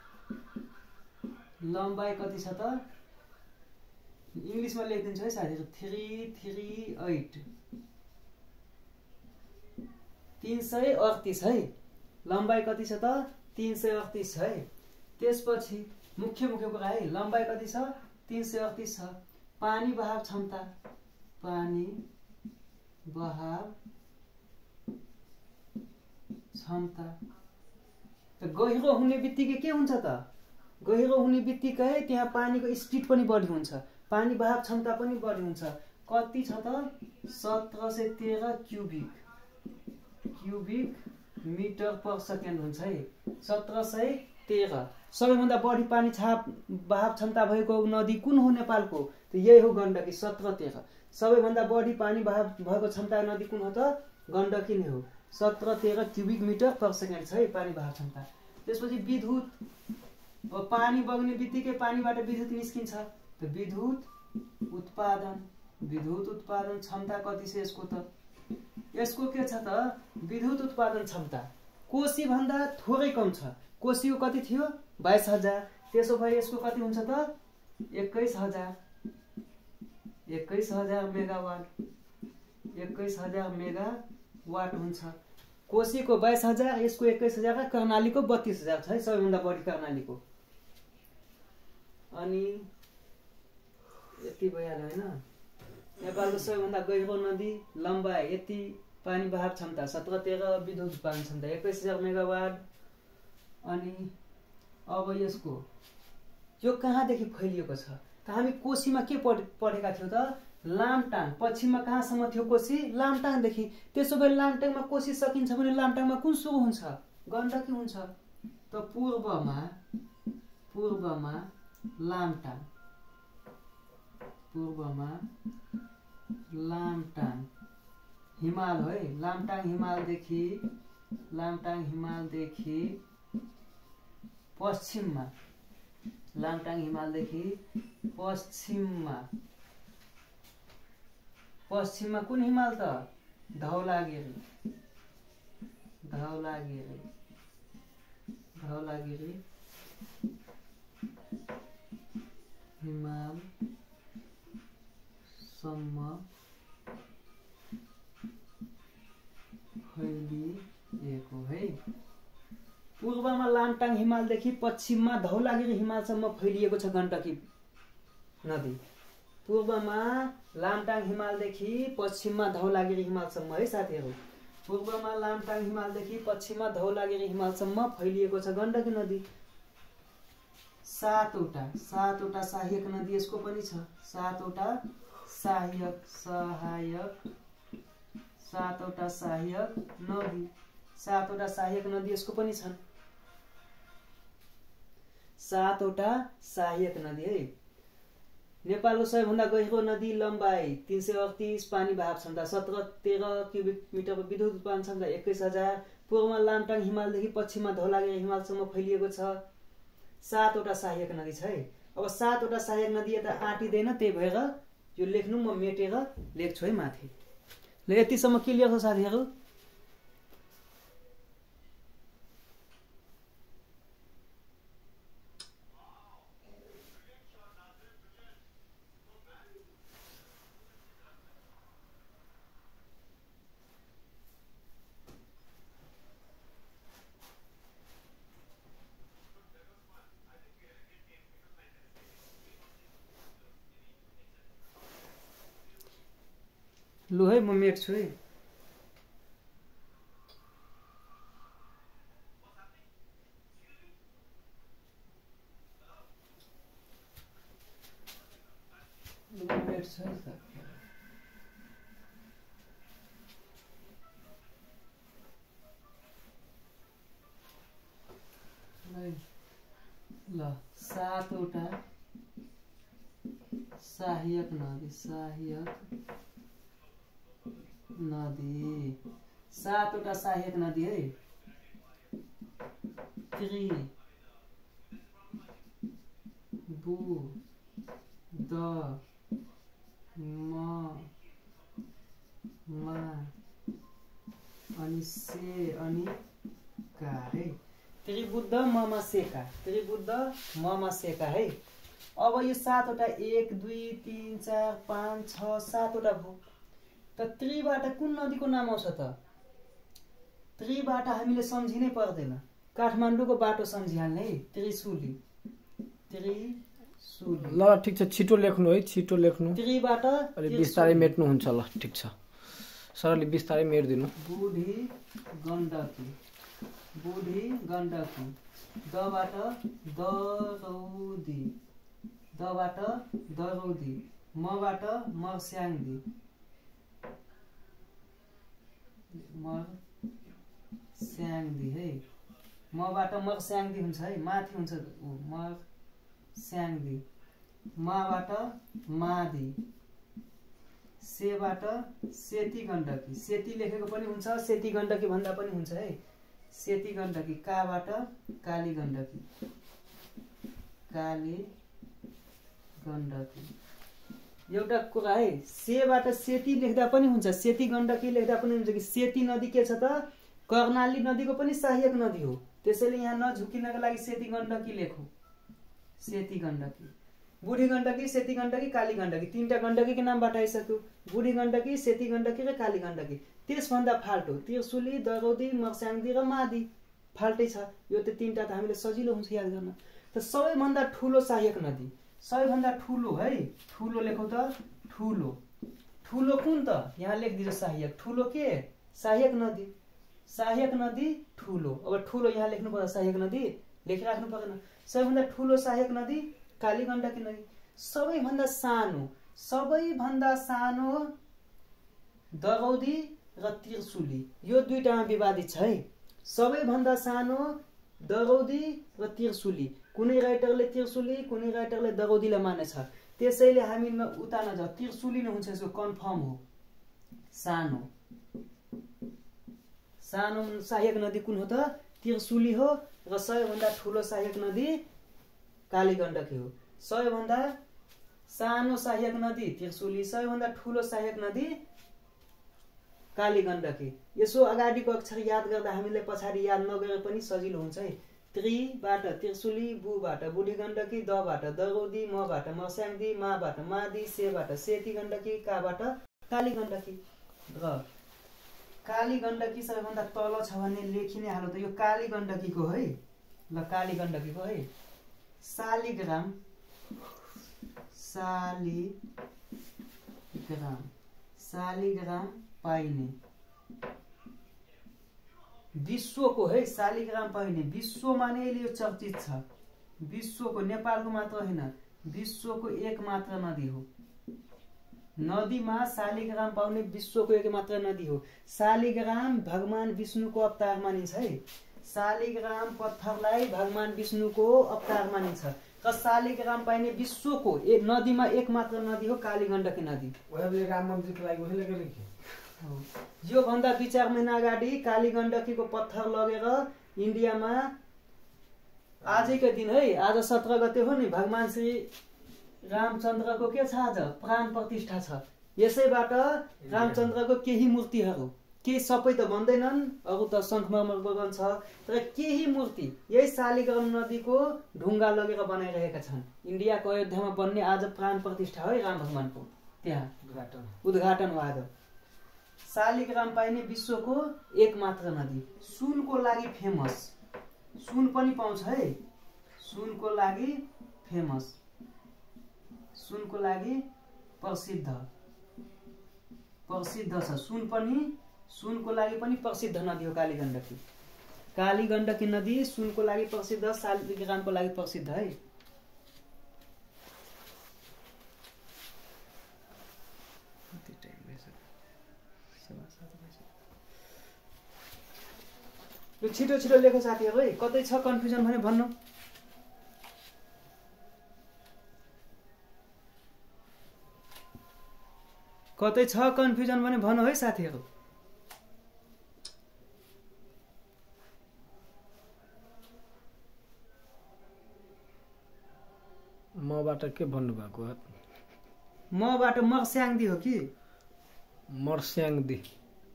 लम्बाइ कति छ त? इङ्ग्लिसमा लेखिदिन्छु है साथीहरू। थ्री थ्री एट तीन सय अडतिस है। लम्बाइ कति छ त? तीन सय अडतिस छ है। त्यसपछि मुख्य मुख्य कुरा है। लम्बाइ कति छ? तीन सय अडतिस छ। पानी बहाव क्षमता, पानी बहाव क्षमता त गहिरो हुने बित्तिकै के हुन्छ त? गहिरो हुने बित्तिकै त्यहाँ पानीको स्पिड पनि बढी हुन्छ, पानी बहाव क्षमता पनि बढी हुन्छ। कति छ त? सत्र सय तेह्र cubic cubic metre per second हुन्छ है। सत्र सय तेह्र। सबैभन्दा बढी पानी छाप बहाव क्षमता भएको नदी कुन हो नेपालको? त यही हो गण्डकी, सत्र तेह्र। सबैभन्दा बढी पानी बहाव भएको क्षमता नदी कुन हो त? गण्डकी नै हो। सत्र तेह्र क्युबिक मिटर पर सेकेन्ड छ है पानी बहाव क्षमता। त्यसपछि विद्युत, अब पानी बग्ने बित्तिकै पानीबाट विद्युत निस्किन्छ। त विद्युत उत्पादन, विद्युत उत्पादन क्षमता कति छ यसको त? यसको के छ त? विद्युत उत्पादन क्षमता कोशी भन्दा थोरै कम छ। कोशीको कति थियो? बाइस हजार। त्यसो भए यसको कति हुन्छ त? एक्काइस हजार एक्काइस हजार मेगावाट एक्काइस हजार मेगावाट हुन्छ। कोशीको बाइस हजार, यसको एक्काइस हजार, कर्णालीको बत्तीस हजार छ है, सबैभन्दा बढी कर्णालीको। अनि यति भइहाल्यो होइन। नेपालको सबैभन्दा गहिरो नदी लम्बाइ यति, पानी बहाव क्षमता सत्र तेह्र, विद्युत उत्पादन क्षमता एक्काइस हजार मेगावाट। अनि अब यसको यो कहाँदेखि फैलिएको छ त? हामी कोशीमा के पढेका थियौँ त? लामटाङ। पश्चिममा कहाँसम्म थियो कोशी? लामटाङदेखि। त्यसो भए लामटाङमा कोशी सकिन्छ भने लामटाङमा कुन सुरु हुन्छ? गण्डकी हुन्छ। त पूर्वमा पूर्वमा लामटाङ, पूर्वमा लामटाङ हिमाल है। लामटाङ हिमालदेखि लामटाङ हिमालदेखि पश्चिममा, लामटाङ हिमालदेखि पश्चिममा, पश्चिममा कुन हिमाल त? धौलागिरी, धौलागिरी धौलागिरी हिमाल सम्म फैलिएको है। पूर्वमा लामटाङ हिमालदेखि पश्चिममा धौलागिरी हिमालसम्म फैलिएको छ गण्डकी नदी। पूर्वमा लामटाङ हिमालदेखि पश्चिममा धौलागिरी हिमालसम्म है साथीहरू। पूर्वमा लामटाङ हिमालदेखि पश्चिममा धौलागिरी हिमालसम्म फैलिएको छ गण्डकी नदी। सातवटा सातवटा सहायक नदी यसको पनि छ। सातवटा सहायक सहायक सातवटा सहायक नदी सातवटा सहायक नदी यसको पनि छन्। सातवटा सहायक नदी है। नेपालको सबैभन्दा गहिरो नदी लम्बाइ तीन सय अडतिस, पानी बहाव क्षमता सत्र तेह्र क्युबिक मिटर, विद्युत उत्पादन क्षमता एक्काइस हजार। पूर्वमा लामटाङ हिमालदेखि पश्चिममा धौलागिरी हिमालसम्म फैलिएको छ। सातवटा सहायक नदी छ है। अब सातवटा सहायक नदी यता आँटिँदैन, त्यही भएर यो लेख्नु म मेटेर लेख्छु है माथि। ल यतिसम्म क्लियर छ साथीहरू? लु है म मेट्छु है। मेट्छु है त। ल सातवटा सहायक नदी सहायक नदी सातवटा सहायक नदी है। त्रि बु द म मा अनि से अनि का है। त्रिबुद्ध ममा सेका, त्रिबुद्ध ममा सेका है। अब यो सातवटा एक दुई तिन चार पाँच छ सातवटा भयो। त त्रिबाट कुन नदीको नाम आउँछ त? त्रिबाट हामीले सम्झिनै पर्दैन, काठमाडौँको बाटो सम्झिहाल्ने है। त्रिशुली, त्रिशुली। ल ठिक छ, छिटो लेख्नु है, छिटो लेख्नु। त्रिबाट अलि बिस्तारै मेट्नु हुन्छ। ल ठिक छ सर, अलि बिस्तारै मेट्दिनु। बुढी गण्डकी, बुढी गण्डकी। दबाट दरौदी, दबाट दरौदी। मबाट मर्स्याङ्दी, मर्स्याङ्दी है। मबाट मर्स्याङ्दी हुन्छ है, माथि हुन्छ मर्स्याङ्दी। माबाट मादी। सेबाट सेती गण्डकी, सेती लेखेको पनि हुन्छ, सेती गण्डकी भन्दा पनि हुन्छ है। सेती गण्डकी। काबाट काली गण्डकी, काली गण्डकी। एउटा कुरा है, सेबाट सेती लेख्दा पनि हुन्छ, सेती गण्डकी लेख्दा पनि हुन्छ कि सेती नदी के छ त? कर्णाली नदीको पनि सहायक नदी हो। त्यसैले यहाँ नझुकिनको लागि सेती गण्डकी लेखौ, सेती गण्डकी। बुढी गण्डकी, सेती गण्डकी, काली गण्डकी, तीनटा गण्डकीको नामबाट आइसक्यो। बुढी गण्डकी, सेती गण्डकी र काली गण्डकी। त्यसभन्दा फाल्टो त्रिशुली, दरौदी, मर्स्याङ्दी र मादी फाल्टै छ। यो त तीनटा त हामीले सजिलो हुन्छ याद गर्न। त सबैभन्दा ठुलो सहायक नदी, सबैभन्दा ठुलो है, ठुलो लेखौ त। ठुलो, ठुलो कुन त? यहाँ लेखिदियो सहायक। ठुलो के? सहायक नदी, सहायक नदी ठुलो। अब ठुलो यहाँ लेख्नु पर्छ, सहायक नदी लेखिराख्नु पर्दैन। सबैभन्दा ठुलो सहायक नदी काली गण्डकी नदी। सबैभन्दा सानो, सबैभन्दा सानो दरौदी र त्रिशुली। यो दुईटामा विवादित छ है। सबैभन्दा सानो दरौदी र त्रिशुली। कुनै राइटरले त्रिशुली, कुनै राइटरले दरौदीलाई मानेछ। त्यसैले हामी उता नजाऊ, त्रिशुली नै हुन्छ, यसको कन्फर्म हो। सानो, सानो सहायक नदी कुन हो त? त्रिशुली हो। र सबैभन्दा ठुलो सहायक नदी काली गण्डकी हो। सबैभन्दा सानो सहायक नदी त्रिशुली, सबैभन्दा ठुलो सहायक नदी काली गण्डकी। यसो अगाडिको अक्षर याद गर्दा हामीले पछाडि याद नगरे पनि सजिलो हुन्छ है। त्रिबाट त्रिशुली, बुबाट बुढी गण्डकी, दबाट दरौदी, मबाट मर्स्याङ्दी, माबाट मादी, सेबाट सेती गण्डकी, काबाट काली गण्डकी। र काली गण्डकी सबैभन्दा तल छ भने लेखिने हालो त यो काली गण्डकीको है। ल काली गण्डकीको है। शालिग्राम, शालिग्राम, शालिग्राम पाइने विश्वको है। शालिग्राम पाइने विश्वमा नै यो चर्चित छ। विश्वको, नेपालको मात्र होइन, विश्वको एक मात्र नदी हो। नदीमा शालिग्राम पाउने विश्वको एक मात्र नदी हो। शालिग्राम भगवान विष्णुको अवतार मानिन्छ है। शालिग्राम पत्थरलाई भगवान विष्णुको अवतार मानिन्छ। र शालिग्राम पाइने विश्वको एक नदीमा एक मात्र नदी हो काली गण्डकी नदी। राम मन्दिरको लागि उहिले गरेको यो भन्दा दुई चार महिना अगाडि काली गण्डकीको पत्थर लगेर इन्डियामा आजैको दिन है, आज सत्र गते हो नि, भगवान श्री रामचन्द्रको के छ? आज प्राण प्रतिष्ठा छ। यसैबाट रामचन्द्रको केही मूर्तिहरू, केही सबै त भन्दैनन्, अरू त शङ्खमरमरको बन्छ, तर केही मूर्ति यही शालिग्राम नदीको ढुङ्गा लगेर बनाइरहेका छन्। इन्डियाको अयोध्यामा बन्ने आज प्राण प्रतिष्ठा है राम भगवानको, त्यहाँ उद्घाटन हो आज। शालिग्राम पाइने विश्वको एक मात्र नदी। सुनको लागि फेमस, सुन पनि पाउँछ है। सुनको लागि फेमस, सुनको लागि प्रसिद्ध, प्रसिद्ध छ। सुन पनि, सुनको लागि पनि प्रसिद्ध नदी हो काली गण्डकी। काली गण्डकी नदी सुनको लागि प्रसिद्ध, शालिग्रामको लागि प्रसिद्ध है। यो छिटो छिटो लेखो साथीहरु है, कतै छ कन्फ्युजन भने भन्नु। कतै छ कन्फ्युजन भने भन्नु है साथीहरु। मबाट के भन्नुभएको? मबाट मर्स्याङदी हो कि? मर्स्याङदी।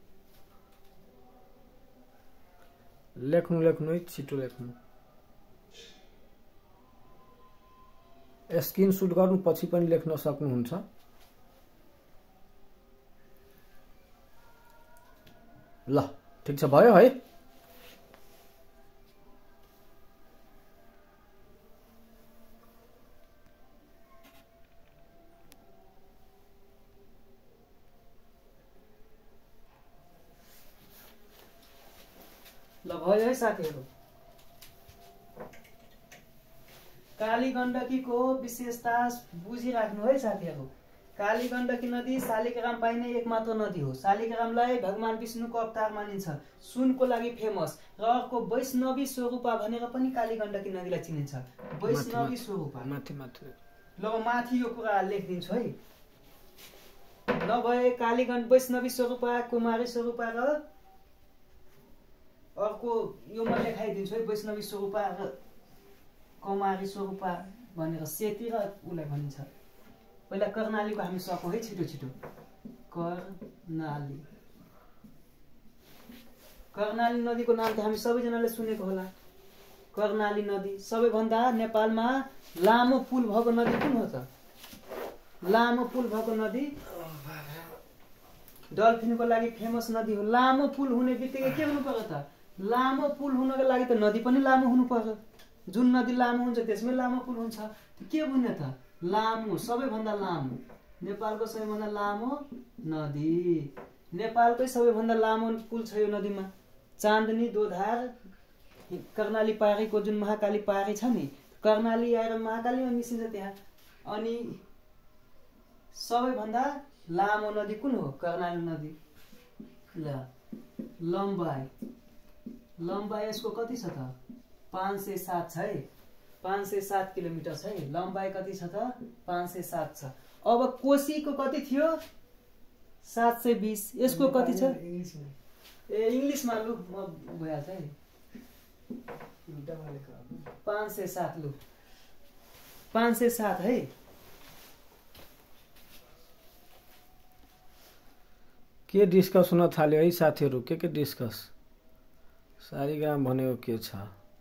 लेख्नु लेख्नु है, छिटो लेख्नु। स्क्रिनसट गर्नु, पछि पनि लेख्न सक्नुहुन्छ। ल ठिक छ, भयो है। ल भयो है साथीहरू। काली गण्डकीको विशेषता बुझिराख्नु है साथीहरू। काली गण्डकी नदी शालिग्राम पाइने एकमात्र नदी हो। शालिग्रामलाई भगवान विष्णुको अवतार मानिन्छ, सुनको लागि फेमस र अर्को वैष्णवी स्वरूपा भनेर पनि काली गण्डकी नदीलाई चिनिन्छ। वैष्णवी स्वरूपा माथि माथि ल माथि यो कुरा लेखिदिन्छु है। नभए काली गण्ड वैष्णवी स्वरूपा, कुमारी स्वरूपा र अर्को यो म लेखाइदिन्छु है। वैष्णवी स्वरूपा र कुमारी स्वरूपा भनेर सेती र उसलाई भनिन्छ। पहिला कर्णालीको हामी सकौँ है, छिटो छिटो। कर्णाली कर्णाली नदीको नाम त हामी सबैजनाले सुनेको होला। कर्णाली नदी सबैभन्दा नेपालमा लामो पुल भएको नदी कुन हो त? लामो पुल भएको नदी डल्फिनको लागि फेमस नदी हो। लामो पुल हुने बित्तिकै के हुनु पर्यो त? लामो पुल हुनको लागि त नदी पनि लामो हुनु पर्यो। जुन नदी लामो हुन्छ त्यसमै लामो पुल हुन्छ। के भन्ने त? लामो, सबैभन्दा लामो, नेपालको सबैभन्दा लामो नदी। नेपालकै सबैभन्दा लामो पुल छ यो नदीमा। चाँदनी, दोधार, कर्णाली पहाडीको जुन महाकाली पहाडी छ नि, कर्णाली आएर महाकालीमा मिसिन्छ त्यहाँ। अनि सबैभन्दा लामो नदी कुन हो? कर्णाली नदी। ल लम्बाइ लम्बाइ यसको कति छ त? पाँच सय सात छ है। पाँच सय सात किलोमिटर छ है। लम्बाइ कति छ त? पाँच सय सात छ। अब कोशीको कति थियो? सात सय बिस। यसको कति छ? ए इङ्ग्लिसमा लु म भइहाल्छ है। पाँच सय सात लु पाँच सय सात है। के डिस्कस हुन थाल्यो है साथीहरू? के के डिस्कस? शालिग्राम भनेको के छ?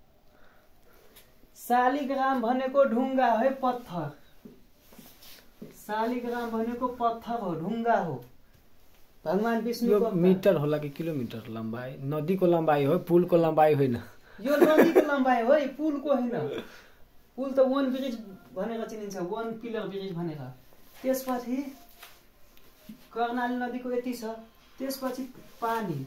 शालिग्राम भनेको ढुङ्गा हो है, पत्थर। शालिग्राम भनेको पत्थर हो, ढुङ्गा हो। भगवान विष्णुको मिटर होला कि किलोमिटर लम्बाइ? नदीको लम्बाइ हो, पुलको लम्बाइ होइन। यो नदीको लम्बाइ हो है, पुलको होइन। पुल त वन ब्रिज भनेर चिनिन्छ, वन पिलर ब्रिज भनेर। त्यसपछि कर्णाली नदीको यति छ। त्यसपछि पानी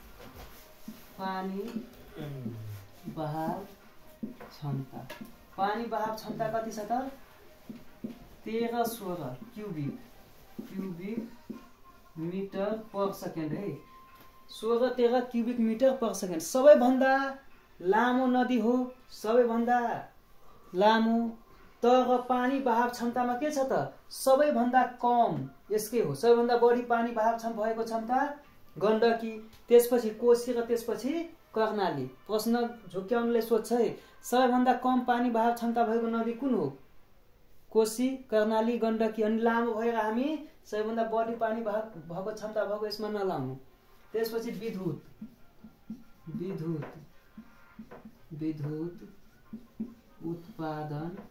पानी बहाव क्षमता। पानी बहाव क्षमता कति छ त? तेह्र सोह्र cubic cubic metre per second है। सोह्र तेह्र क्युबिक मिटर पर सेकेन्ड। सबैभन्दा लामो नदी हो, सबैभन्दा लामो। तर पानी बहाव क्षमतामा के छ त? सबैभन्दा कम यसकै हो। सबैभन्दा बढी पानी बहाव क्षम भएको क्षमता गण्डकी, त्यसपछि कोशी र त्यसपछि कर्णाली। प्रश्न झुक्याउनुले सोध्छ है, सबैभन्दा कम पानी बहाव क्षमता भएको नदी कुन हो? कोशी, कर्णाली, गण्डकी। अनि लामो भएर हामी सबैभन्दा बढी पानी बहाव भएको क्षमता भएको यसमा नलाउनु। त्यसपछि विद्युत विद्युत विद्युत उत्पादन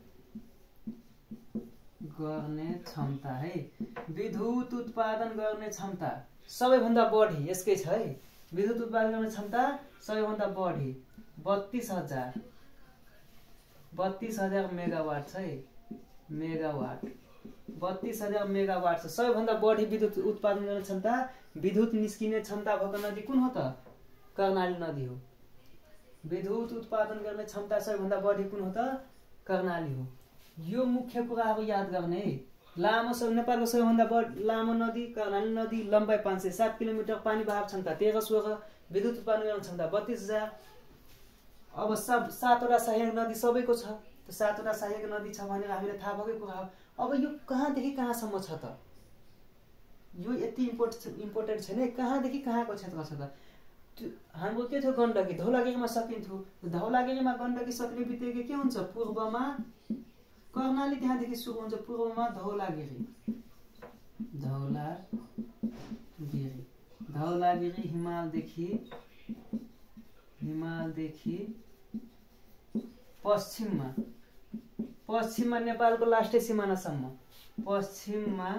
गर्ने क्षमता है। विद्युत उत्पादन गर्ने क्षमता सबैभन्दा बढी यसकै छ है। विद्युत उत्पादन गर्ने क्षमता सबैभन्दा बढी बत्तीस हजार बत्तीस हजार मेगावाट छ है। मेगावाट बत्तीस हजार मेगावाट छ। सबैभन्दा बढी विद्युत उत्पादन गर्ने क्षमता, विद्युत निस्किने क्षमता भएको नदी कुन हो त? कर्णाली नदी हो। विद्युत उत्पादन गर्ने क्षमता सबैभन्दा बढी कुन हो त? कर्णाली हो। यो मुख्य कुराहरू याद गर्ने है। लामो सब नेपालको सबैभन्दा बढी लामो नदी कर्णाली नदी। लम्बाइ पाँच सय सात किलोमिटर। पानी बहाव क्षमता तेह्र सोह्र। विद्युत उत्पादन गर्ने क्षमता बत्तीस हजार। अब सब सातवटा सहायक नदी सबैको छ। त्यो सातवटा सहायक नदी छ भनेर हामीले थाहा भएकै कुरा हो। अब यो कहाँदेखि कहाँसम्म छ त? यो यति इम्पोर्ट इम्पोर्टेन्ट छैन। कहाँदेखि कहाँको क्षेत्र छ त? त्यो हाम्रो के थियो? गण्डकी धौलागिरीमा सकिन्थ्यो। धौलागिरीमा गण्डकी सक्ने बित्तिकै के हुन्छ? पूर्वमा कर्णाली त्यहाँदेखि सुरु हुन्छ पूर्वमा धौलागिरी धौलागिरी धौलागिरी हिमालदेखि हिमालदेखि पश्चिममा पश्चिममा नेपालको लास्टे सिमानासम्म पश्चिममा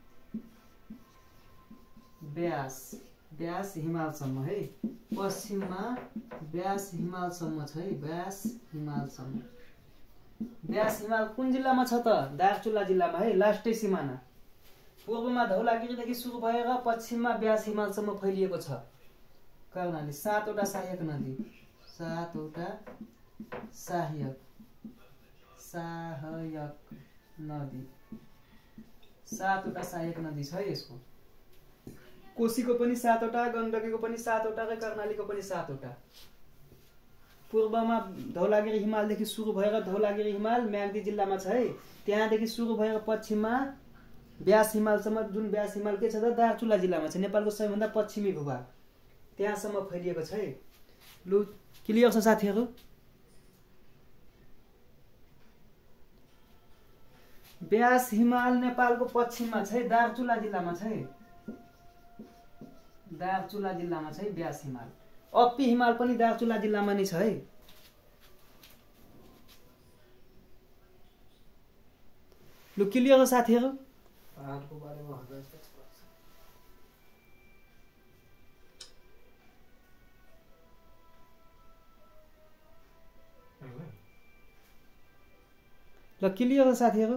व्यास व्यास हिमालसम्म है पश्चिममा व्यास हिमालसम्म छ है व्यास हिमालसम्म व्यास हिमाल कुन जिल्लामा छ त दार्चुला जिल्लामा है लास्टे सिमाना पूर्वमा धौलागिरीदेखि सुरु भएर पश्चिममा व्यास हिमालसम्म फैलिएको छ कर्णाली सातवटा सहायक नदी सातवटा सहायक सहायक नदी सातवटा सहायक नदी छ यसको कोशीको पनि सातवटा गण्डकीको पनि सातवटा र कर्णालीको पनि सातवटा पूर्वमा धौलागिरी हिमालदेखि सुरु भएर धौलागिरी हिमाल म्याग्दी जिल्लामा छ है त्यहाँदेखि सुरु भएर पश्चिममा व्यास हिमालसम्म जुन व्यास हिमाल के छ त दार्चुला जिल्लामा छ नेपालको सबैभन्दा पश्चिमी भूभाग त्यहाँसम्म फैलिएको छ है लु क्लियर छ साथीहरू व्यास हिमाल नेपालको पश्चिममा छ है दार्चुला जिल्लामा छ है दार्चुला जिल्लामा छ है व्यास हिमाल अप्पी हिमाल पनि दार्चुला जिल्लामा नै छ है लु क्लियर हो साथीहरू पहाडको बारेमा ल क्लियर हो साथीहरू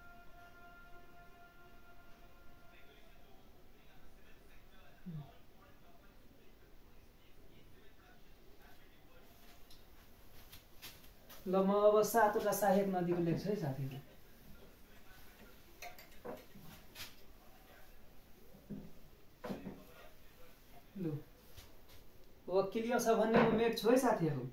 ल म अब सातवटा सहायक नदीको लेख्छु है साथीहरू लु अब क्लियर छ भन्ने म मेट्छु है साथीहरू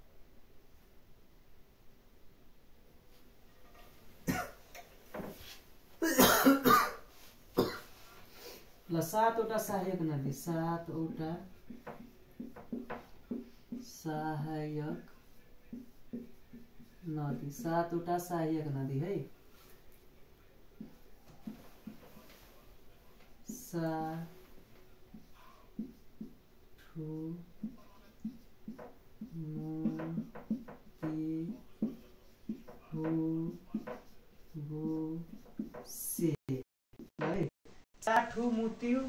ल सातवटा सहायक नदी सातवटा सहायक नदी सातवटा सहायक नदी है सा ठु मु ति हु बु से है साठु मुत्यु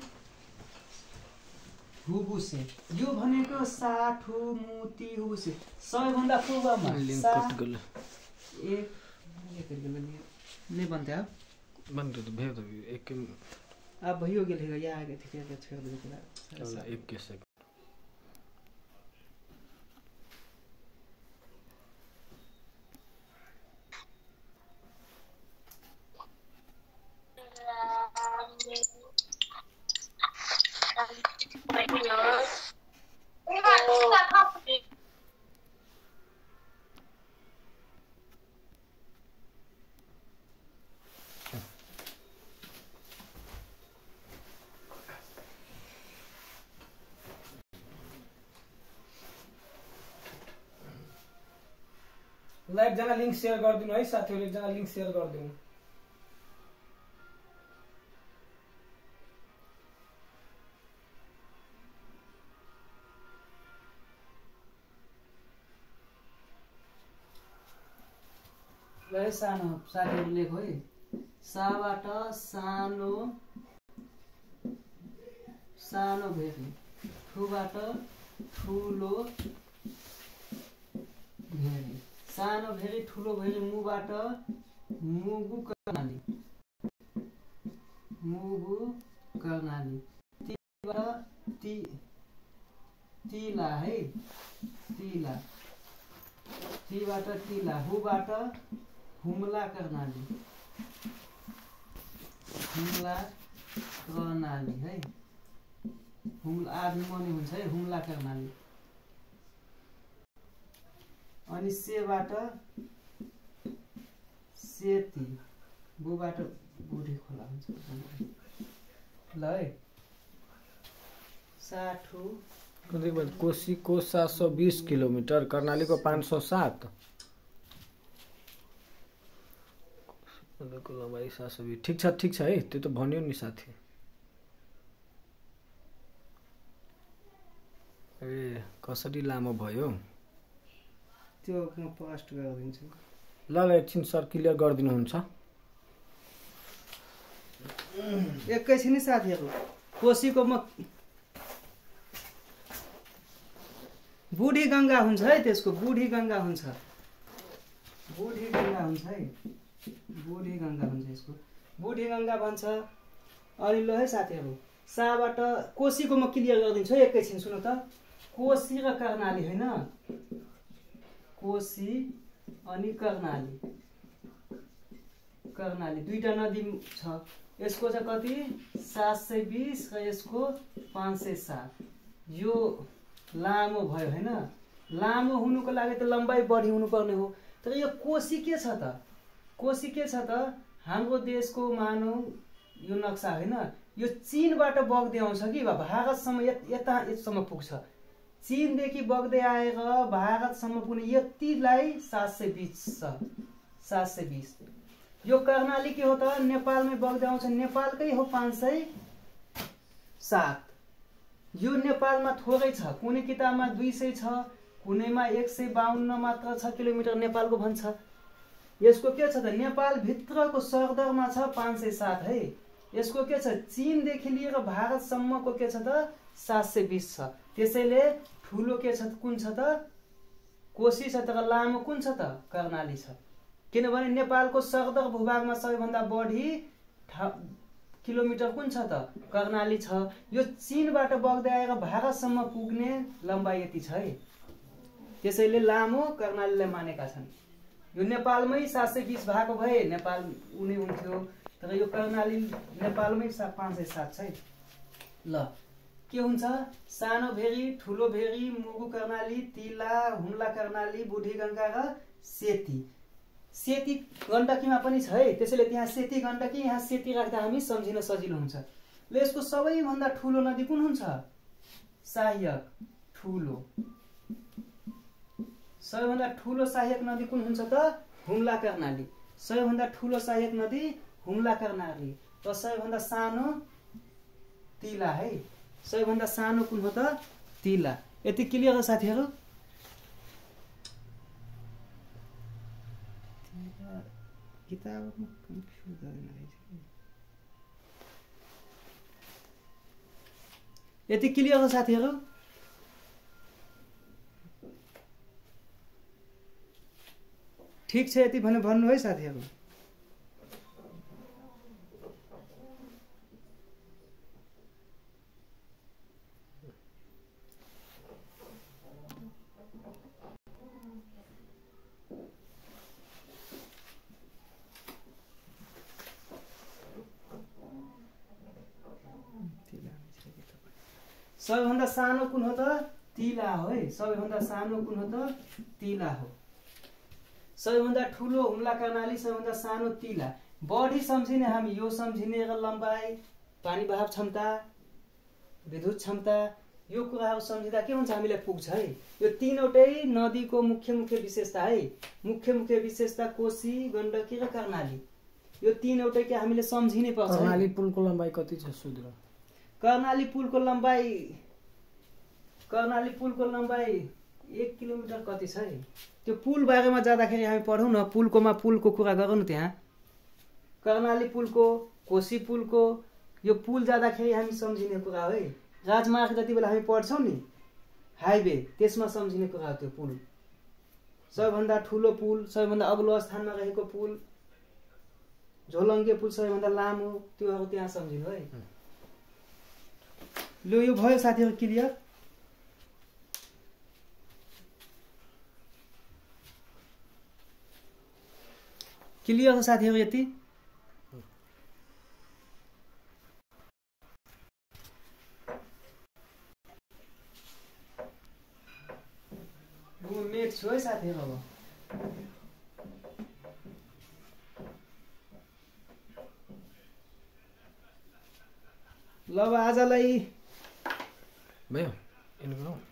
हुबुसे यो भनेको साठु मुति हुबुसे सबैभन्दा पूर्वमा लिंक सा कट गल एक एक कर गल नहीं बनते आप बंद तो भेज दो एक आप वही हो गया या आगे थे क्या छोड़ दे चला एक के सेकंड ल एकजना लिंक शेयर गरिदिनु है साथीहरु एकजना लिंक शेयर गरिदिनु ल सानो साथीहरु लेख है साबाट सानो सानो भेरी ठुबाट ठुलो भेरी सानो भेरी ठुलो भेरी मुबाट मुगु कर्णाली मुगु कर्णाली तीबाट ती तिला है तिला तीबाट तिला हुबाट हुम्ला कर्णाली हुम्ला कर्णाली है हुम्ला आदि मनी हुन्छ है हुम्ला कर्णाली अनि सेबाट सेती बुबाट बुढी खोला हुन्छ ल है साठु कोशी को सात सौ बीस किलोमीटर कर्णाली को पाँच सौ सात सन्दकको लम्बाइ सात सौ बीस। ठिक छ ठिक छ है, त्यो त भन्यो नि साथी। ए कसरी लामो भयो त्यो म पोस्ट गरिदिन्छु। ल ल एकछिन सर क्लियर गरिदिनुहुन्छ। एकैछिन साथीहरू, कोसीको म बुढी गङ्गा हुन्छ है, त्यसको बुढी गङ्गा हुन्छ, बुढी गङ्गा हुन्छ है, बुढी गङ्गा हुन्छ यसको, बुढी गङ्गा भन्छ। अनि ल है साथीहरू, साबाट कोसीको म क्लियर गरिदिन्छु है, एकैछिन सुन्नु त। कोसी र कर्णाली होइन, कोसी अनि कर्णाली, कर्णाली दुईटा नदी छ। यसको चाहिँ कति सात सय बिस र यसको पाँच सय सात। यो लामो भयो होइन, लामो हुनुको लागि त लम्बाइ बढी हुनुपर्ने हो। तर यो कोसी के छ त, कोसी के छ त, हाम्रो देशको मानौ यो नक्सा होइन, यो चीनबाट बग्दै आउँछ कि भारतसम्म, यता यतिसम्म पुग्छ। चीनदेखि बग्दै आएर भारतसम्म पुग्ने यतिलाई सात सय बिस छ, सात सय बिस। यो कर्णाली के हो त, नेपालमै बग्दै आउँछ, नेपालकै हो पाँच सय सात। यो नेपालमा थोरै छ, कुनै किताबमा दुई सय छ, कुनैमा एक सय बाहन्न मात्र छ किलोमिटर नेपालको भन्छ। यसको के छ त, नेपालभित्रको सरदरमा छ पाँच सय सात है। यसको के छ, चीनदेखि लिएर भारतसम्मको के छ त सात सय बिस छ। त्यसैले ठुलो के छ, कुन छ त, कोसी छ, तर लामो कुन छ त, कर्णाली छ। किनभने नेपालको सरदर भूभागमा सबैभन्दा बढी किलोमिटर कुन छ त, कर्णाली छ। यो चीनबाट बग्दै आएर भारतसम्म पुग्ने लम्बाइ यति छ है। त्यसैले लामो कर्णालीलाई मानेका छन्। यो नेपालमै सात सय बिस भएको भए नेपाल उनी हुन्थ्यो, तर यो कर्णाली नेपालमै पाँच सय सात छ है। ल के हुन्छ, सानो भेरी, ठुलो भेरी, मुगु कर्णाली, तिला, हुम्ला कर्णाली, बुढी गङ्गा र सेती। सेती गण्डकीमा पनि छ है, त्यसैले त्यहाँ सेती गण्डकी, यहाँ सेती राख्दा हामी सम्झिन सजिलो हुन्छ। ल यसको सबैभन्दा ठुलो नदी कुन हुन्छ, सहायक ठुलो, सबैभन्दा ठुलो सहायक नदी कुन हुन्छ त, हुम्ला कर्णाली। सबैभन्दा ठुलो सहायक नदी हुम्ला कर्णाली र सबैभन्दा सानो तिला है। सबैभन्दा सानो कुन हो त, तिला। यति क्लियर हो साथीहरू। किताबमा कन्फ्युज गरिरहेछ, यति क्लियर हो साथीहरू। ठिक छ, यति भने भन्नु है साथीहरू। सबैभन्दा सानो कुन हो त, तिला हो है। सबैभन्दा सानो कुन हो त, तिला हो। सबैभन्दा ठुलो हुम्ला कर्णाली, सबैभन्दा सानो तिला। बढी सम्झिने हामी यो सम्झिने र लम्बाइ, पानी बहाव क्षमता, विद्युत क्षमता, यो कुराहरू सम्झिँदा के हुन्छ, हामीलाई पुग्छ है। यो तीनवटै नदीको मुख्य मुख्य विशेषता है। मुख्य मुख्य विशेषता कोसी, गण्डकी र कर्णाली, यो तीनवटै के हामीले सम्झिनै पर्छ। कर्णाली पुलको लम्बाइ कति छ सुदूर? कर्णाली पुलको लम्बाइ, कर्णाली पुलको लम्बाइ एक किलोमिटर कति छ है। त्यो पुल बारेमा जाँदाखेरि हामी पढौँ न, पुलकोमा पुलको कुरा गरौँ न। त्यहाँ कर्णाली पुलको, कोसी पुलको, यो पुल जाँदाखेरि हामी सम्झिने कुरा हो है। राजमार्ग जति बेला हामी पढ्छौँ नि, हाइवे, त्यसमा सम्झिने कुरा हो त्यो पुल। सबैभन्दा ठुलो पुल, सबैभन्दा अग्लो स्थानमा रहेको पुल, झोलङ्गे पुल सबैभन्दा लामो, त्योहरू त्यहाँ सम्झिनु है। ल यो भयो साथीहरू क्लियर। क्लियर हो साथीहरू यति। म मेट छु है साथीहरू। अब ल अब आजलाई भयो,